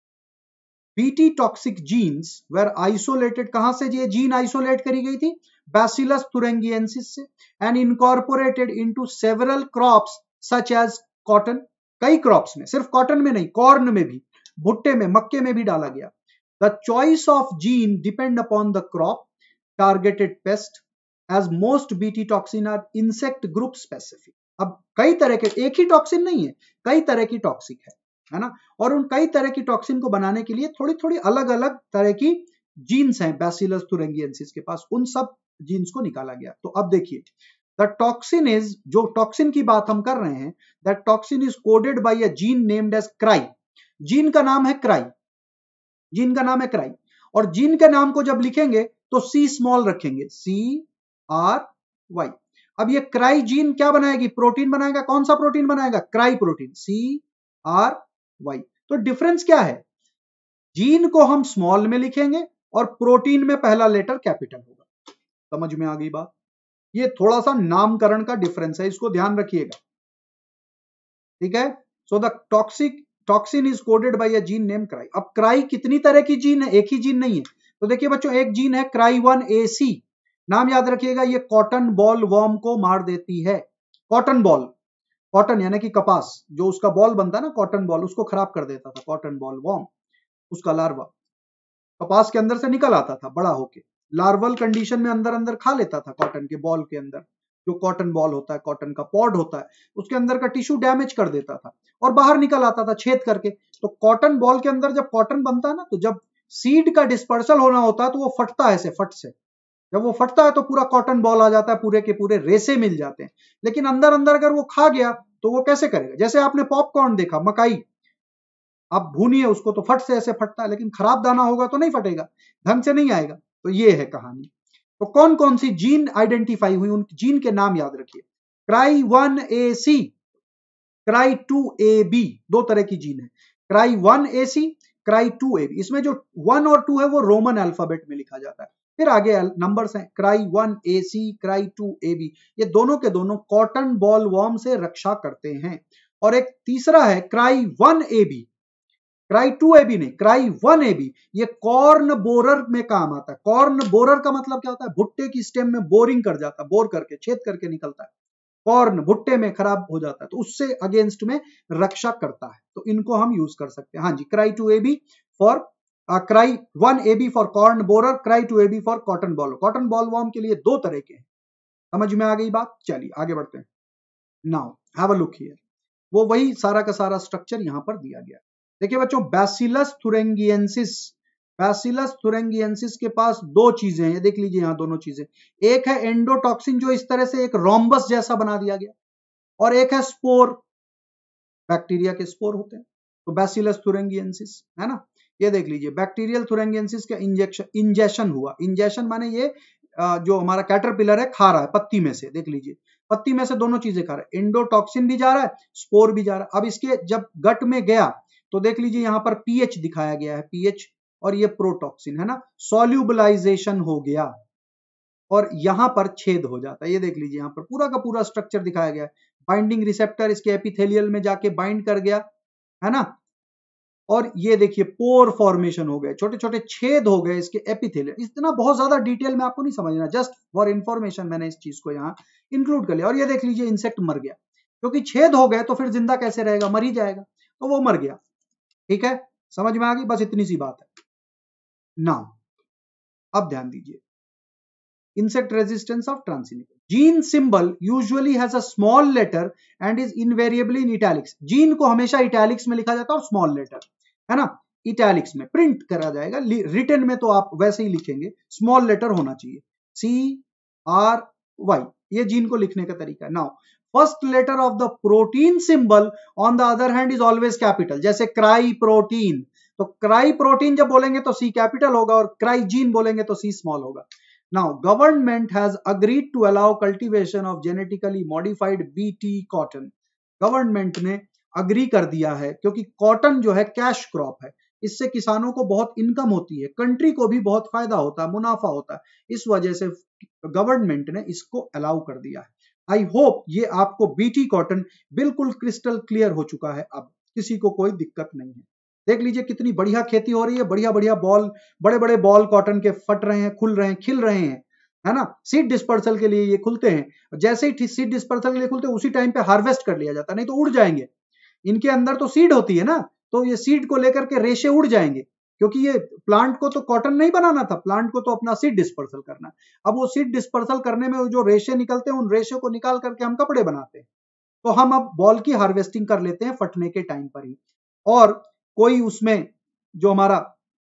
BT toxic genes were isolated. कहां से ये जीन आइसोलेट करी गई थी? बैसिलस thuringiensis से, and incorporated into several crops such as cotton. कई क्रॉप्स में, सिर्फ कॉटन में नहीं, कॉर्न में भी, भुट्टे में, मक्के में भी डाला गया। The choice of gene depend upon the crop targeted pest, as most BT toxin are insect group specific. अब कई तरह के, एक ही टॉक्सिन नहीं है, कई तरह की टॉक्सिक है, है ना। और उन कई तरह की टॉक्सिन को बनाने के लिए थोड़ी थोड़ी अलग अलग तरह की जीन्स हैं बैसिलस thuringiensis के पास, उन सब जीन्स को निकाला गया। तो अब देखिए, द टॉक्सिन इज, जो टॉक्सिन की बात हम कर रहे हैं, that toxin is coded by a gene named as cry. Gene का नाम है क्राई, जीन का नाम है क्राई। और जीन के नाम को जब लिखेंगे तो सी स्मॉल रखेंगे, सी आर वाई। अब ये क्राई जीन क्या बनाएगी? प्रोटीन बनाएगा। कौन सा प्रोटीन बनाएगा? Cry protein, C R Y. तो डिफरेंस क्या है? जीन को हम स्मॉल में लिखेंगे और प्रोटीन में पहला लेटर कैपिटल होगा। समझ में आ गई बात? ये थोड़ा सा नामकरण का डिफरेंस है, इसको ध्यान रखिएगा, ठीक है। So the toxic toxin is coded by a gene name cry. अब क्राई कितनी तरह की जीन है, एक ही जीन नहीं है। तो देखिए बच्चों, एक जीन है क्राई वन ए सी, नाम याद रखिएगा, ये कॉटन बॉल वर्म को मार देती है। कॉटन बॉल, कॉटन यानी कि कपास, जो उसका बॉल बनता है ना कॉटन बॉल, उसको खराब कर देता था कॉटन बॉल वर्म। उसका लार्वा कपास के अंदर से निकल आता था बड़ा होके, लार्वल कंडीशन में अंदर अंदर खा लेता था कॉटन के बॉल के अंदर। जो कॉटन बॉल होता है, कॉटन का पॉड होता है, उसके अंदर का टिश्यू डैमेज कर देता था और बाहर निकल आता था छेद करके। तो कॉटन बॉल के अंदर जब कॉटन बनता है ना, तो जब सीड का डिस्पर्सल होना होता है तो वो फटता है ऐसे, फट से जब वो फटता है तो पूरा कॉटन बॉल आ जाता है, पूरे के पूरे रेसे मिल जाते हैं। लेकिन अंदर अंदर अगर वो खा गया तो वो कैसे करेगा? जैसे आपने पॉपकॉर्न देखा, मकाई आप भूनिए उसको तो फट से ऐसे फटता है, लेकिन खराब दाना होगा तो नहीं फटेगा, ढंग से नहीं आएगा। तो ये है कहानी। तो कौन कौन सी जीन आइडेंटिफाई हुई, उन जीन के नाम याद रखिए। Cry one A C, cry two A B, दो तरह की जीन है। Cry one A C, cry two A B. इसमें जो वन और टू है वो रोमन अल्फाबेट में लिखा जाता है। फिर आगे नंबर्स हैं, cry one A C, cry two A B. ये दोनों के दोनों कॉटन बॉल वर्म से रक्षा करते हैं। और एक तीसरा है cry one A B, cry two A B नहीं, क्राई वन ए बी। ये कॉर्न बोरर में काम आता है। कॉर्न बोरर का मतलब क्या होता है? भुट्टे की स्टेम में बोरिंग कर जाता है, बोर करके छेद करके निकलता है। कॉर्न भुट्टे में खराब हो जाता है, तो उससे अगेंस्ट में रक्षा करता है। तो इनको हम यूज कर सकते हैं। हाँ जी, cry two A B for cry one A B for corn borer, cry two A B for cotton boll. Cotton boll worm के लिए दो तरह के हैं। समझ में आ गई बात? चलिए आगे बढ़ते हैं। Now have a look here. वो वही सारा का सारा स्ट्रक्चर यहां पर दिया गया। देखिए बच्चों, बैसिलस थुरिंगिएंसिस, बैसिलस थुरिंगिएंसिस के पास दो चीजें हैं, ये देख लीजिए यहां दोनों चीजें। एक है एंडोटॉक्सिन, जो इस तरह से एक रोम्बस जैसा बना दिया गया, और एक है स्पोर, बैक्टीरिया के स्पोर होते हैं। तो बैसिलस थुरिंगिएंसिस है ना, ये देख लीजिए बैक्टीरियल थुरिंगिएंसिस का इंजेक्शन इंजेक्शन हुआ। इंजेक्शन माने ये जो हमारा कैटरपिलर है खा रहा है पत्ती में से, देख लीजिए पत्ती में से दोनों चीजें खा रहा है, एंडोटॉक्सिन भी जा रहा है, स्पोर भी जा रहा है। अब इसके जब गट में गया तो देख लीजिए यहां पर पीएच दिखाया गया है, पीएच, और ये प्रोटॉक्सिन है ना, सॉल्यूबलाइजेशन हो गया और यहां पर छेद हो जाता है। ये देख लीजिए यहां पर पूरा का पूरा स्ट्रक्चर दिखाया गया है। बाइंडिंग रिसेप्टर इसके एपिथेलियल में जाके बाइंड कर गया है ना, और ये देखिए पोर फॉर्मेशन हो गए, छोटे छोटे छेद हो गए इसके एपिथेलियल। इतना बहुत ज्यादा डिटेल में आपको नहीं समझना, जस्ट फॉर इंफॉर्मेशन मैंने इस चीज को यहाँ इंक्लूड कर लिया। और ये देख लीजिए इंसेक्ट मर गया, क्योंकि छेद हो गए तो फिर जिंदा कैसे रहेगा, मर ही जाएगा, तो वो मर गया। ठीक है, समझ में आ गई? बस इतनी सी बात है। नाउ अब ध्यान दीजिए, insect resistance of transgenic. Gene symbol usually has a small letter and is invariably in italics. Gene को हमेशा इटैलिक्स में लिखा जाता है और स्मॉल लेटर है ना, इटैलिक्स में प्रिंट करा जाएगा। रिटन में तो आप वैसे ही लिखेंगे, स्मॉल लेटर होना चाहिए, सी आर वाई, ये जीन को लिखने का तरीका है। Now first letter of the protein symbol on the other hand is always capital, जैसे क्राई प्रोटीन, तो क्राई प्रोटीन जब बोलेंगे तो सी कैपिटल होगा, और क्राई जीन बोलेंगे तो सी स्मॉल होगा। Now, government has agreed to allow cultivation of genetically modified B T cotton. Government ने अग्री कर दिया है, क्योंकि कॉटन जो है कैश क्रॉप है, इससे किसानों को बहुत इनकम होती है, कंट्री को भी बहुत फायदा होता है, मुनाफा होता है। इस वजह से गवर्नमेंट ने इसको अलाउ कर दिया है। आई होप ये आपको बीटी कॉटन बिल्कुल क्रिस्टल क्लियर हो चुका है, अब किसी को कोई दिक्कत नहीं है। देख लीजिए कितनी बढ़िया खेती हो रही है, बढ़िया बढ़िया बॉल, बड़े बड़े बॉल कॉटन के फट रहे हैं, खुल रहे हैं, खिल रहे हैं, है ना। सीड डिस्पर्सल के लिए ये खुलते हैं, जैसे ही सीड डिस्पर्सल के लिए खुलते हैं उसी टाइम पे हार्वेस्ट कर लिया जाता है, नहीं तो उड़ जाएंगे। इनके अंदर तो सीड होती है ना, तो ये सीड को लेकर के रेशे उड़ जाएंगे, क्योंकि ये प्लांट को तो कॉटन नहीं बनाना था, प्लांट को तो अपना सीड डिस्पर्सल करना। अब वो सीड डिस्पर्सल करने में जो रेशे निकलते हैं, उन रेशे को निकाल करके हम कपड़े बनाते हैं। तो हम अब बॉल की हार्वेस्टिंग कर लेते हैं फटने के टाइम पर ही। और कोई उसमें जो हमारा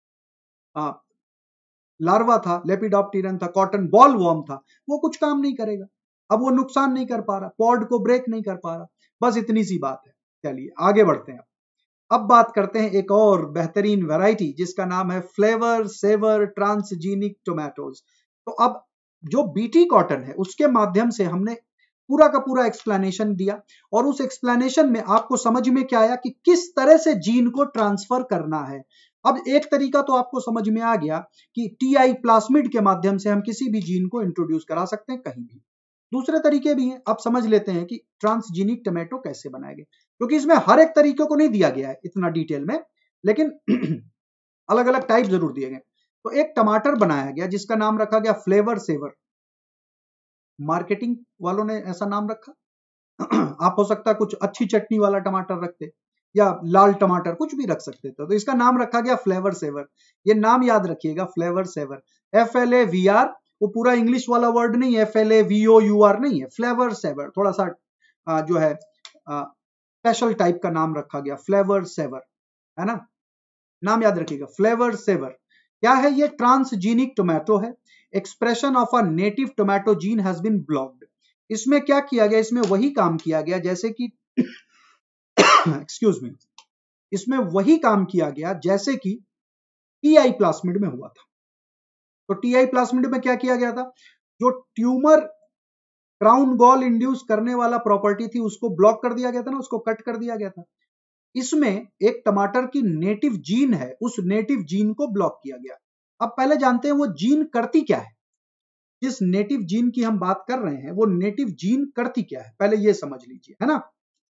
आ, लार्वा था, लेपिडोप्टेरन था, कॉटन बॉल वर्म था, वो कुछ काम नहीं करेगा। अब वो नुकसान नहीं कर पा रहा, पॉड को ब्रेक नहीं कर पा रहा। बस इतनी सी बात है। चलिए आगे बढ़ते हैं। अब बात करते हैं एक और बेहतरीन वैरायटी, जिसका नाम है फ्लेवर सेवर ट्रांसजीनिक टोमेटोज। तो अब जो बीटी कॉटन है, उसके माध्यम से हमने पूरा का पूरा एक्सप्लेनेशन दिया, और उस एक्सप्लेनेशन में आपको समझ में क्या आया कि किस तरह से जीन को ट्रांसफर करना है। अब एक तरीका तो आपको समझ में आ गया कि टीआई प्लास्मिड के माध्यम से हम किसी भी जीन को इंट्रोड्यूस करा सकते हैं कहीं भी। दूसरे तरीके भी हैं, अब समझ लेते हैं कि ट्रांसजीनिक टमाटो कैसे बनाए गए, क्योंकि इसमें हर एक तरीके को नहीं दिया गया है इतना डिटेल में, लेकिन अलग अलग टाइप जरूर दिए गए। तो एक टमाटर बनाया गया जिसका नाम रखा गया फ्लेवर सेवर। मार्केटिंग वालों ने ऐसा नाम रखा। आप हो सकता है कुछ अच्छी चटनी वाला टमाटर रखते, या लाल टमाटर, कुछ भी रख सकते थे। तो इसका नाम रखा गया फ्लेवर सेवर। ये नाम याद रखिएगा, Flavr Savr, F L A V R, वो पूरा इंग्लिश वाला वर्ड नहीं है, F L A V O U R नहीं है, फ्लेवर सेवर, थोड़ा सा आ, जो है स्पेशल टाइप का नाम रखा गया, फ्लेवर सेवर, है ना। नाम याद रखिएगा, फ्लेवर सेवर। क्या है ये? ट्रांसजीनिक टोमेटो है। Expression of a native tomato gene has been blocked. इसमें क्या किया गया? इसमें वही काम किया गया जैसे कि एक्सक्यूज मी, इसमें वही काम किया गया जैसे कि टीआई प्लास्मिड में हुआ था। तो टीआई प्लास्मिड में क्या किया गया था? जो ट्यूमर क्राउन गॉल इंड्यूस करने वाला प्रॉपर्टी थी उसको ब्लॉक कर दिया गया था ना, उसको कट कर दिया गया था। इसमें एक टमाटर की नेटिव जीन है, उस नेटिव जीन को ब्लॉक किया गया। अब पहले जानते हैं वो जीन करती क्या है। जिस नेटिव जीन की हम बात कर रहे हैं वो नेटिव जीन करती क्या है, पहले ये समझ लीजिए, है ना।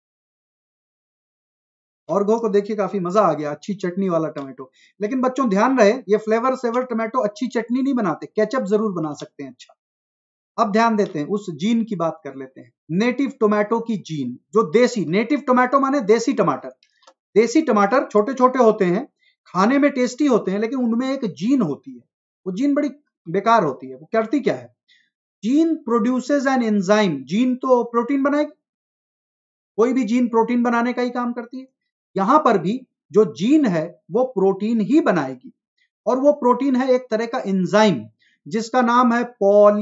ऑर्गो को देखिए, काफी मजा आ गया, अच्छी चटनी वाला टमाटो। लेकिन बच्चों ध्यान रहे, ये फ्लेवर सेवर टमाटो अच्छी चटनी नहीं बनाते, केचप जरूर बना सकते हैं अच्छा। अब ध्यान देते हैं, उस जीन की बात कर लेते हैं। नेटिव टोमेटो की जीन, जो देसी, नेटिव टोमेटो माने देसी टमाटर। देसी टमाटर छोटे छोटे होते हैं, खाने में टेस्टी होते हैं, लेकिन उनमें एक जीन होती है, वो जीन बड़ी बेकार होती है। वो करती क्या है? Gene produces an enzyme. Gene तो प्रोटीन बनाएगी, कोई भी जीन प्रोटीन बनाने का ही काम करती है। यहां पर भी जो जीन है वो प्रोटीन ही बनाएगी, और वो प्रोटीन है एक तरह का एंजाइम जिसका नाम है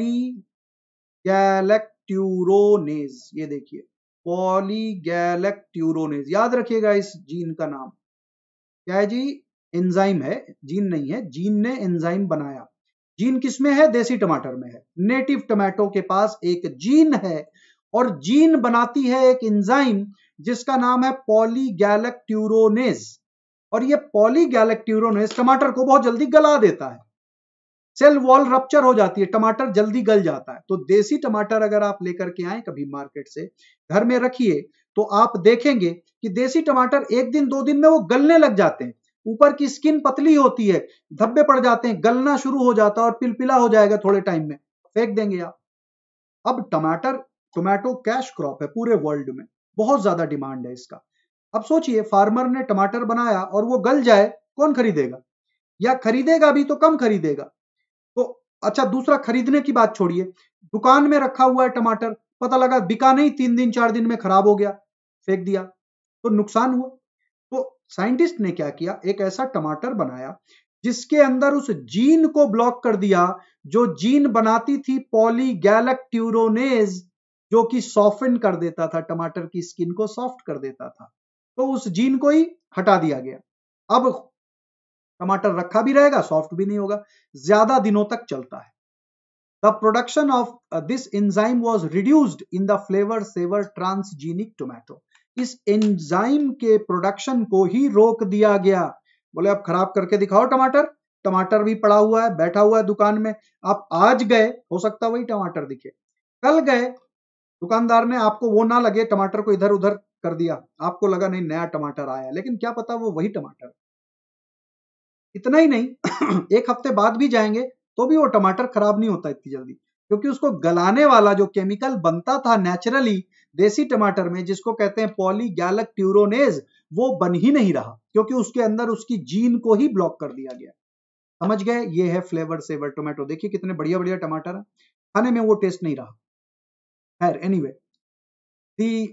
पॉलीगैलेक्ट्यूरोनेज। ये देखिए, पॉलीगैलेक्ट्यूरोनेज, याद रखिएगा इस जीन का नाम क्या है जी? एंजाइम है, जीन नहीं है। जीन ने एंजाइम बनाया। जीन किसमें है? देसी टमाटर में है। नेटिव टमाटो के पास एक जीन है, और जीन बनाती है एक एंजाइम जिसका नाम है पॉलीगैलेक्ट्यूरोनेज। और ये पॉलीगैलेक्ट्यूरोनेज टमाटर को बहुत जल्दी गला देता है, सेल वॉल रप्चर हो जाती है, टमाटर जल्दी गल जाता है। तो देसी टमाटर अगर आप लेकर के आए कभी मार्केट से, घर में रखिए, तो आप देखेंगे कि देसी टमाटर एक दिन दो दिन में वो गलने लग जाते हैं। ऊपर की स्किन पतली होती है, धब्बे पड़ जाते हैं, गलना शुरू हो जाता है और पिलपिला हो जाएगा थोड़े टाइम में, फेंक देंगे आप। अब टमाटर, टोमेटो कैश क्रॉप है पूरे वर्ल्ड में, बहुत ज्यादा डिमांड है इसका। अब सोचिए, फार्मर ने टमाटर बनाया और वो गल जाए, कौन खरीदेगा? या खरीदेगा भी तो कम खरीदेगा। तो अच्छा, दूसरा, खरीदने की बात छोड़िए, दुकान में रखा हुआ है टमाटर, पता लगा बिका नहीं, तीन दिन चार दिन में खराब हो गया, फेंक दिया, तो नुकसान हुआ। तो साइंटिस्ट ने क्या किया? एक ऐसा टमाटर बनाया जिसके अंदर उस जीन को ब्लॉक कर दिया, जो जीन बनाती थी पॉलीगैलेक्ट्यूरोनेज, जो कि सॉफ्टन कर देता था, टमाटर की स्किन को सॉफ्ट कर देता था। तो उस जीन को ही हटा दिया गया। अब टमाटर रखा भी रहेगा, सॉफ्ट भी नहीं होगा, ज्यादा दिनों तक चलता है। The production of this enzyme was reduced in the Flavr Savr transgenic tomato. इस एंजाइम के प्रोडक्शन को ही रोक दिया गया। बोले अब खराब करके दिखाओ टमाटर। टमाटर भी पड़ा हुआ है, बैठा हुआ है दुकान में, आप आज गए, हो सकता वही टमाटर दिखे, कल गए, दुकानदार ने आपको वो ना लगे, टमाटर को इधर उधर कर दिया, आपको लगा नहीं नया टमाटर आया, लेकिन क्या पता वो वही टमाटर। इतना ही नहीं एक हफ्ते बाद भी जाएंगे तो भी वो टमाटर खराब नहीं होता इतनी जल्दी, क्योंकि उसको गलाने वाला जो केमिकल बनता था नेचुरली देसी टमाटर में, जिसको कहते हैं पॉलीगैलेक्ट्यूरोनेज, वो बन ही नहीं रहा, क्योंकि उसके अंदर उसकी जीन को ही ब्लॉक कर दिया गया। समझ गए? ये है फ्लेवर सेवर टोमेटो। देखिए कितने बढ़िया बढ़िया टमाटर है, खाने में वो टेस्ट नहीं रहा। खैर, anyway, the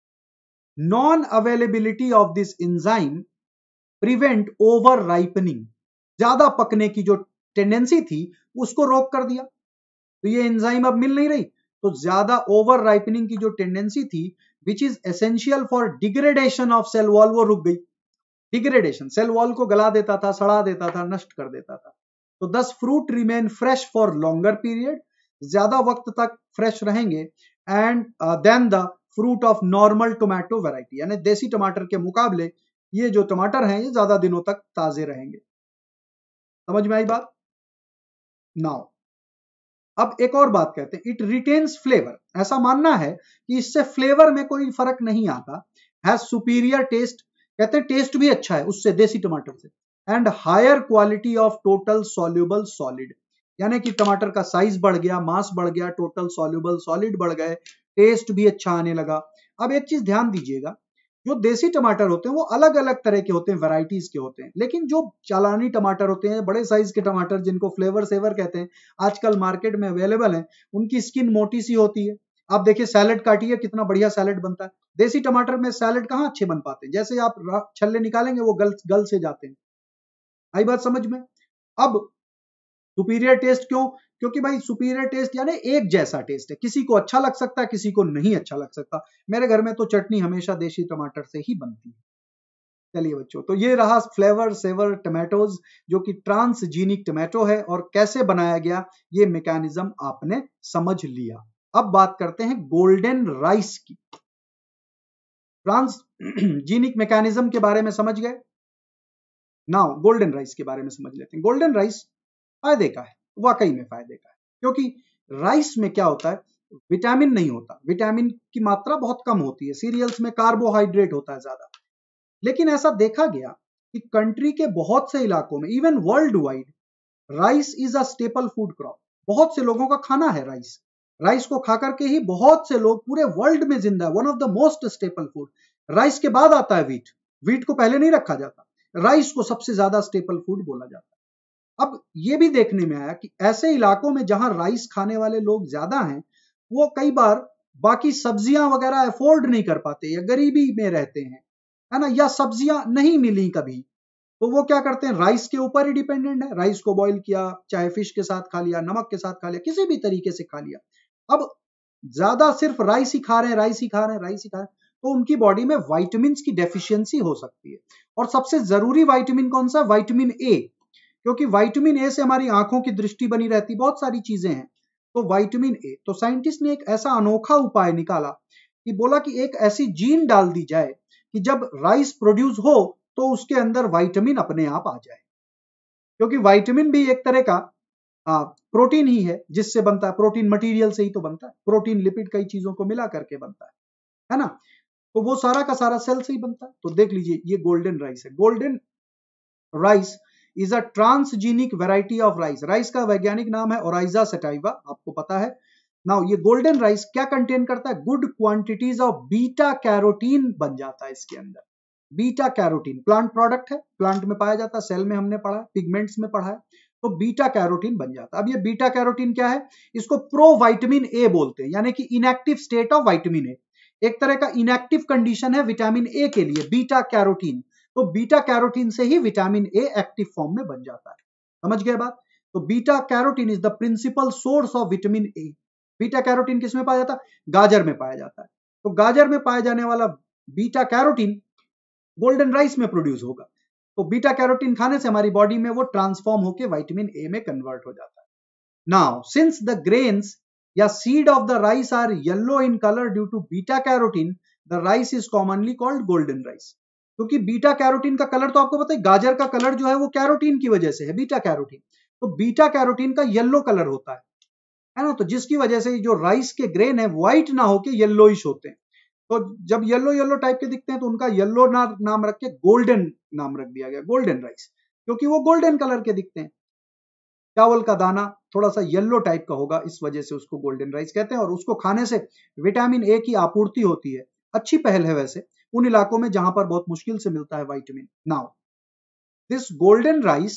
non availability of this enzyme prevent over ripening. ज्यादा पकने की जो टेंडेंसी थी उसको रोक कर दिया, तो ये एंजाइम अब मिल नहीं रही, तो ज्यादा ओवर राइपनिंग की जो टेंडेंसी थी, which is essential for degradation of cell wall, वो रुक गई। डिग्रेडेशन, सेल वॉल को गला देता था, सड़ा देता था, नष्ट कर देता था। तो दस fruit remain fresh for longer period, ज्यादा वक्त तक फ्रेश रहेंगे, and then the fruit of normal tomato variety, यानी देसी टमाटर के मुकाबले ये जो टमाटर हैं ये ज्यादा दिनों तक ताजे रहेंगे। समझ में आई बात? नाउ अब एक और बात कहते हैं, इट रिटेन्स फ्लेवर, ऐसा मानना है कि इससे फ्लेवर में कोई फर्क नहीं आता, हैज सुपीरियर टेस्ट, कहते हैं टेस्ट भी अच्छा है उससे, देसी टमाटर से, and higher quality of total soluble solid, यानी कि टमाटर का साइज बढ़ गया, मास बढ़ गया, टोटल सॉल्यूबल सॉलिड बढ़ गए, टेस्ट भी अच्छा आने लगा। अब एक चीज ध्यान दीजिएगा, जो देसी टमाटर होते हैं वो अलग अलग तरह के होते हैं, वैरायटीज के होते हैं, लेकिन जो चालानी टमाटर होते हैं, बड़े साइज के टमाटर जिनको फ्लेवर सेवर कहते हैं, आजकल मार्केट में अवेलेबल है, उनकी स्किन मोटी सी होती है। आप देखिए सैलेड काटिए, कितना बढ़िया सैलेड बनता है। देसी टमाटर में सैलेड कहाँ अच्छे बन पाते हैं, जैसे आप छल्ले निकालेंगे वो गल गल से जाते हैं। आई बात समझ में? अब सुपीरियर टेस्ट क्यों? क्योंकि भाई सुपीरियर टेस्ट यानी एक जैसा टेस्ट है, किसी को अच्छा लग सकता है, किसी को नहीं अच्छा लग सकता। मेरे घर में तो चटनी हमेशा देसी टमाटर से ही बनती है। चलिए बच्चों, तो ये रहा फ्लेवर सेवर टमाटोज, जो कि ट्रांसजीनिक टमाटो है, और कैसे बनाया गया ये मैकेनिज्म आपने समझ लिया। अब बात करते हैं गोल्डन राइस की। ट्रांसजीनिक मैकेनिज्म के बारे में समझ गए, नाउ गोल्डन राइस के बारे में समझ लेते हैं। गोल्डन राइस फायदे का है, वाकई में फायदे का है, क्योंकि राइस में क्या होता है, विटामिन नहीं होता, विटामिन की मात्रा बहुत कम होती है, सीरियल्स में कार्बोहाइड्रेट होता है ज्यादा। लेकिन ऐसा देखा गया कि कंट्री के बहुत से इलाकों में, even world wide, rice is a staple food crop. बहुत से लोगों का खाना है राइस, राइस को खा करके ही बहुत से लोग पूरे वर्ल्ड में जिंदा है, one of the most staple food. Rice के बाद आता है वीट, वीट को पहले नहीं रखा जाता, राइस को सबसे ज्यादा स्टेपल फूड बोला जाता है। अब ये भी देखने में आया कि ऐसे इलाकों में जहां राइस खाने वाले लोग ज्यादा हैं, वो कई बार बाकी सब्जियां वगैरह अफोर्ड नहीं कर पाते, या गरीबी में रहते हैं, है ना, या सब्जियां नहीं मिली कभी, तो वो क्या करते हैं, राइस के ऊपर ही डिपेंडेंट है। राइस को बॉईल किया, चाहे फिश के साथ खा लिया, नमक के साथ खा लिया, किसी भी तरीके से खा लिया। अब ज्यादा सिर्फ राइस ही खा रहे हैं, राइस ही खा रहे हैं, राइस ही खा रहे हैं, तो उनकी बॉडी में वाइटामिन की डेफिशिएंसी हो सकती है। और सबसे जरूरी वाइटामिन कौन सा? वाइटामिन ए, क्योंकि विटामिन ए से हमारी आंखों की दृष्टि बनी रहती, बहुत सारी चीजें हैं। तो विटामिन ए, तो साइंटिस्ट ने एक ऐसा अनोखा उपाय निकाला कि बोला कि एक ऐसी जीन डाल दी जाए कि जब राइस प्रोड्यूस हो तो उसके अंदर विटामिन अपने आप आ जाए, क्योंकि विटामिन भी एक तरह का आ, प्रोटीन ही है, जिससे बनता है, प्रोटीन मटेरियल से ही तो बनता है, प्रोटीन लिपिड कई चीजों को मिला करके बनता है है ना, तो वो सारा का सारा सेल से ही बनता है। तो देख लीजिए, ये गोल्डन राइस है। Golden rice is a transgenic variety of rice, rice का वैज्ञानिक नाम है ओराइजा सटाइवा, आपको पता है। नाउ ये गोल्डन राइस क्या कंटेन करता है? Good quantities of beta carotene बन जाता है इसके अंदर। बीटा कैरोटीन प्लांट प्रोडक्ट है, प्लांट में पाया जाता है, सेल में हमने पढ़ा है, पिगमेंट्स में पढ़ा है, तो बीटा कैरोटीन बन जाता है। अब ये बीटा कैरोटीन क्या है? इसको प्रो विटामिन ए बोलते हैं, यानी कि inactive state of vitamin A, एक तरह का इनएक्टिव कंडीशन है विटामिन ए के लिए, बीटा कैरोटीन। तो बीटा कैरोटीन से ही विटामिन ए एक्टिव फॉर्म में बन जाता है। समझ गए बात? तो beta carotene is the principal source of vitamin A. Beta carotene किसमें पाया जाता है? गाजर में पाया जाता है। तो गाजर में पाया जाने वाला बीटा कैरोटीन गोल्डन राइस में प्रोड्यूस होगा, तो बीटा कैरोटीन खाने से हमारी बॉडी में वो ट्रांसफॉर्म होकर विटामिन ए में कन्वर्ट हो जाता है। नाउ सिंस द ग्रेन्स या seed of the rice are yellow in colour due to beta carotene, the rice is commonly called golden rice. क्योंकि बीटा कैरोटीन का कलर तो आपको पता है, गाजर का कलर जो है वो कैरोटीन की वजह से है, बीटा कैरोटीन। तो बीटा कैरोटीन का येलो कलर होता है है ना, तो जिसकी वजह से जो राइस के ग्रेन है व्हाइट ना होके येलोइश होते हैं। तो जब येलो येलो टाइप के दिखते हैं तो उनका येलो ना, नाम रख के गोल्डन नाम रख दिया गया, गोल्डन राइस, क्योंकि वो गोल्डन कलर के दिखते हैं। चावल का दाना थोड़ा सा येलो टाइप का होगा, इस वजह से उसको गोल्डन राइस कहते हैं, और उसको खाने से विटामिन ए की आपूर्ति होती है। अच्छी पहल है वैसे उन इलाकों में जहां पर बहुत मुश्किल से मिलता है vitamin. Now this golden rice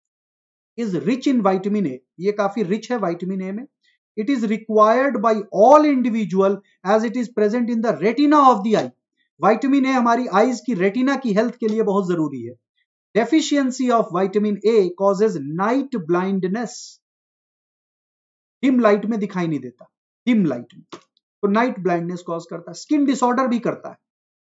is rich in vitamin A, ये काफी रिच है विटामिन ए में। It is required by all individual as it is present in the retina of the eye. Vitamin A हमारी eyes की retina की health के लिए बहुत जरूरी है। Deficiency of vitamin A causes night blindness, dim light में दिखाई नहीं देता, डिम लाइट में, तो नाइट ब्लाइंडनेस कॉज करता है, स्किन डिसऑर्डर भी करता है,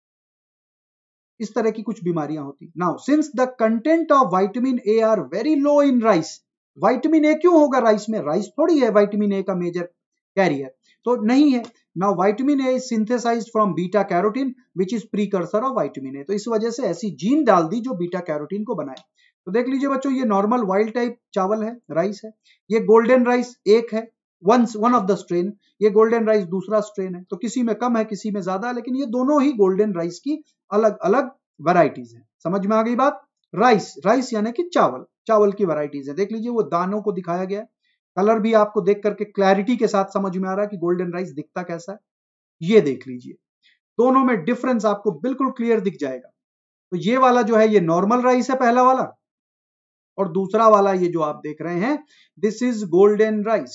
इस तरह की कुछ बीमारियां होती। Now since the content of vitamin A are very low in rice, vitamin A क्यों होगा राइस में? राइस थोड़ी है विटामिन ए का मेजर कैरियर, तो नहीं है। Now vitamin A is synthesised from beta carotene which is precursor of vitamin A, तो इस वजह से ऐसी जीन डाल दी जो बीटा कैरोटीन को बनाए। तो देख लीजिए बच्चों, ये नॉर्मल वाइल्ड टाइप चावल है, राइस है, ये गोल्डन राइस एक है, one one of the strain, ये गोल्डन राइस दूसरा स्ट्रेन है, तो किसी में कम है किसी में ज्यादा है, लेकिन ये दोनों ही गोल्डन राइस की अलग अलग वैरायटीज हैं। समझ में आ गई बात? राइस, राइस यानी कि चावल, चावल की वैरायटीज है। देख लीजिए वो दानों को दिखाया गया है, कलर भी आपको देख करके क्लैरिटी के साथ समझ में आ रहा है कि गोल्डन राइस दिखता कैसा है। ये देख लीजिए, दोनों में डिफरेंस आपको बिल्कुल क्लियर दिख जाएगा। तो ये वाला जो है ये नॉर्मल राइस है पहला वाला, और दूसरा वाला ये जो आप देख रहे हैं दिस इज गोल्डन राइस।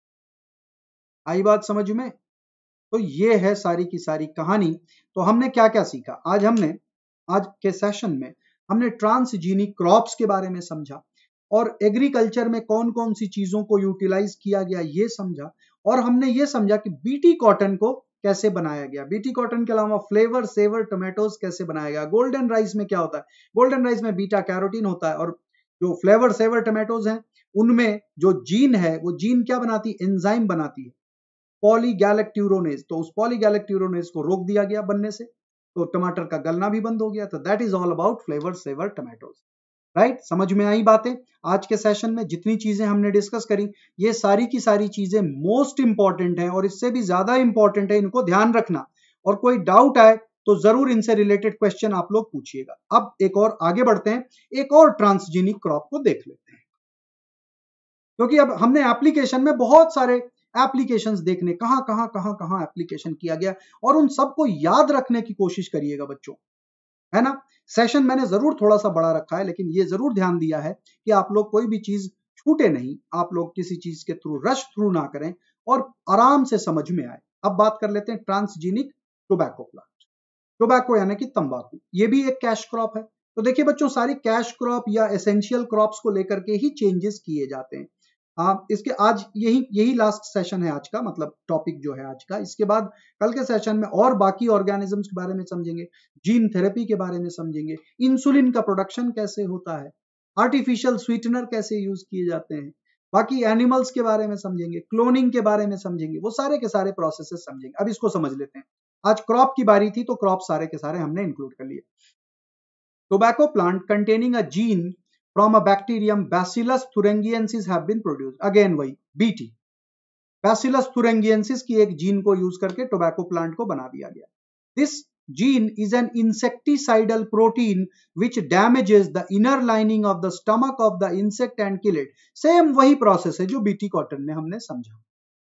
आई बात समझ में? तो ये है सारी की सारी कहानी। तो हमने क्या क्या सीखा आज? हमने आज के सेशन में हमने ट्रांसजीनिक क्रॉप्स के बारे में समझा, और एग्रीकल्चर में कौन कौन सी चीजों को यूटिलाइज किया गया ये समझा, और हमने ये समझा कि बीटी कॉटन को कैसे बनाया गया। बीटी कॉटन के अलावा फ्लेवर सेवर टोमेटोज कैसे बनाया गया। गोल्डन राइस में क्या होता है? गोल्डन राइस में बीटा कैरोटीन होता है, और जो फ्लेवर सेवर टोमेटोज हैं उनमें जो जीन है वो जीन क्या बनाती है? एंजाइम बनाती है, पॉलीगैलेक्ट्यूरोनेज। तो उस पॉलीगैलेक्ट्यूरोनेज को रोक दिया गया बनने से, तो टमाटर का गलना भी बंद हो गया। तो that is all about Flavr Savr tomatoes. Right, समझ में आई बातें? आज के सेशन में जितनी चीजें हमने डिस्कस करी ये सारी की सारी चीजें मोस्ट इंपॉर्टेंट हैं, और इससे भी ज्यादा इंपॉर्टेंट है, इनको ध्यान रखना। और कोई डाउट आए तो जरूर इनसे रिलेटेड क्वेश्चन आप लोग पूछिएगा। अब एक और आगे बढ़ते हैं, एक और ट्रांसजीनिक क्रॉप को देख लेते हैं, क्योंकि अब हमने एप्लीकेशन में बहुत सारे एप्लीकेशंस देखने, कहां कहां कहां कहां एप्लीकेशन किया गया, और उन सबको याद रखने की कोशिश करिएगा बच्चों, है ना। सेशन मैंने जरूर थोड़ा सा बड़ा रखा है, लेकिन ये जरूर ध्यान दिया है कि आप लोग कोई भी चीज छूटे नहीं, आप लोग किसी चीज के थ्रू रश थ्रू ना करें, और आराम से समझ में आए। अब बात कर लेते हैं ट्रांसजीनिक टोबैको प्लांट। टोबैको यानी कि तंबाकू, ये भी एक कैश क्रॉप है। तो देखिए बच्चों, सारी कैश क्रॉप या एसेंशियल क्रॉप्स को लेकर के ही चेंजेस किए जाते हैं। आप इसके आज यही यही लास्ट सेशन है आज का, मतलब टॉपिक जो है आज का। इसके बाद कल के सेशन में और बाकी ऑर्गेनिजम्स के बारे में समझेंगे, जीन थेरेपी के बारे में समझेंगे, इंसुलिन का प्रोडक्शन कैसे होता है, आर्टिफिशियल स्वीटनर कैसे यूज किए जाते हैं, बाकी एनिमल्स के बारे में समझेंगे, क्लोनिंग के बारे में समझेंगे, वो सारे के सारे प्रोसेसेस समझेंगे। अब इसको समझ लेते हैं। आज क्रॉप की बारी थी, तो क्रॉप सारे के सारे हमने इंक्लूड कर लिए। Tobacco plant containing a gene from a bacterium Bacillus thuringiensis have been produced. Again वही B T, Bacillus thuringiensis की एक जीन को यूज करके टोबैको प्लांट को बना दिया गया। This gene is an insecticidal protein which damages the inner lining of the stomach of the insect and kill it. Same वही प्रोसेस है जो बीटी कॉटन में हमने समझा।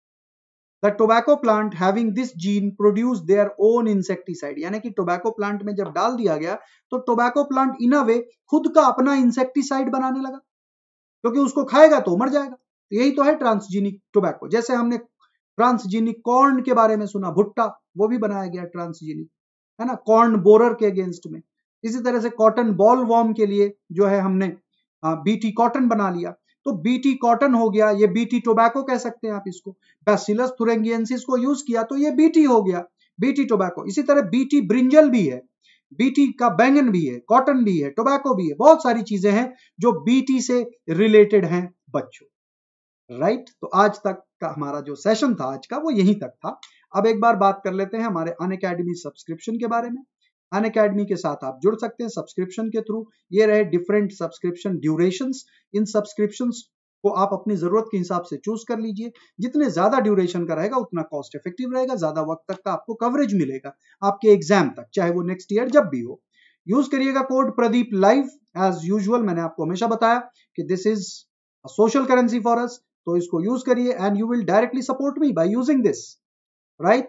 The tobacco plant having this gene produce their own insecticide, यानी कि tobacco plant में जब डाल दिया गया तो टोबैको प्लांट इन अ वे खुद का अपना इंसेक्टिसाइड बनाने लगा, क्योंकि उसको खाएगा तो मर जाएगा। तो यही तो है ट्रांसजीनिक टोबैको। जैसे हमने ट्रांसजीनिक कॉर्न के बारे में सुना, भुट्टा, वो भी बनाया गया ट्रांसजीनिक, है ना, कॉर्न बोरर के अगेंस्ट में। इसी तरह से कॉटन बॉल वॉर्म के लिए जो है हमने बीटी कॉटन बना लिया, तो बीटी कॉटन हो गया, ये बीटी टोबैको कह सकते हैं आप इसको। बैसिलस thuringiensis को यूज किया तो ये बीटी हो गया, बीटी टोबैको। इसी तरह बीटी ब्रिंजल भी है, बीटी का बैंगन भी है, कॉटन भी है, टोबैको भी है, बहुत सारी चीजें हैं जो बीटी से रिलेटेड हैं बच्चों। राइट, तो आज तक का हमारा जो सेशन था आज का वो यहीं तक था। अब एक बार बात कर लेते हैं हमारे अनअकैडमी सब्सक्रिप्शन के बारे में। अनअकैडमी के साथ आप जुड़ सकते हैं सब्सक्रिप्शन के थ्रू। ये रहे डिफरेंट सब्सक्रिप्शन ड्यूरेशंस। इन सब्सक्रिप्शंस को आप अपनी जरूरत के हिसाब से चूज कर लीजिए। जितने ज्यादा ड्यूरेशन का रहेगा उतना कॉस्ट इफेक्टिव रहेगा, ज्यादा वक्त तक का आपको कवरेज मिलेगा आपके एग्जाम तक, चाहे वो नेक्स्ट ईयर जब भी हो। यूज करिएगा code Pradeep live as usual. मैंने आपको हमेशा बताया कि this is a social currency for us, तो इसको यूज करिए and you will directly support me by using this, right.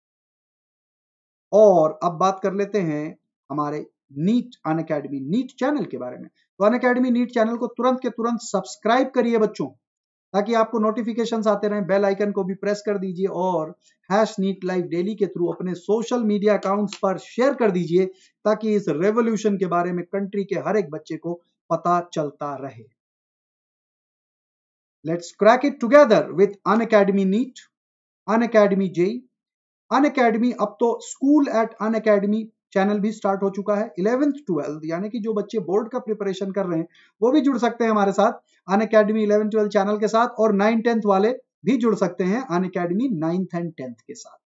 और अब बात कर लेते हैं हमारे नीट अनअकैडमी नीट चैनल के बारे में। तो अनअकैडमी नीट चैनल को तुरंत के तुरंत सब्सक्राइब करिए बच्चों, ताकि आपको नोटिफिकेशंस आते रहें। बेल आइकन को भी प्रेस कर दीजिए, और हैश नीट लाइव डेली के थ्रू अपने सोशल मीडिया अकाउंट्स पर शेयर कर दीजिए, ताकि इस रेवोल्यूशन के बारे में कंट्री के हर एक बच्चे को पता चलता रहे। Let's crack it together with Unacademy NEET, Unacademy JEE, Unacademy. अब तो स्कूल एट अनअकैडमी चैनल भी स्टार्ट हो चुका है। इलेवेंथ ट्वेल्थ यानी कि जो बच्चे बोर्ड का प्रिपरेशन कर रहे हैं वो भी जुड़ सकते हैं हमारे साथ अनअकैडमी इलेवेंथ ट्वेल्थ चैनल के साथ, और नाइन टेंथ वाले भी जुड़ सकते हैं अनअकैडमी नाइन्थ एंड टेंथ के साथ।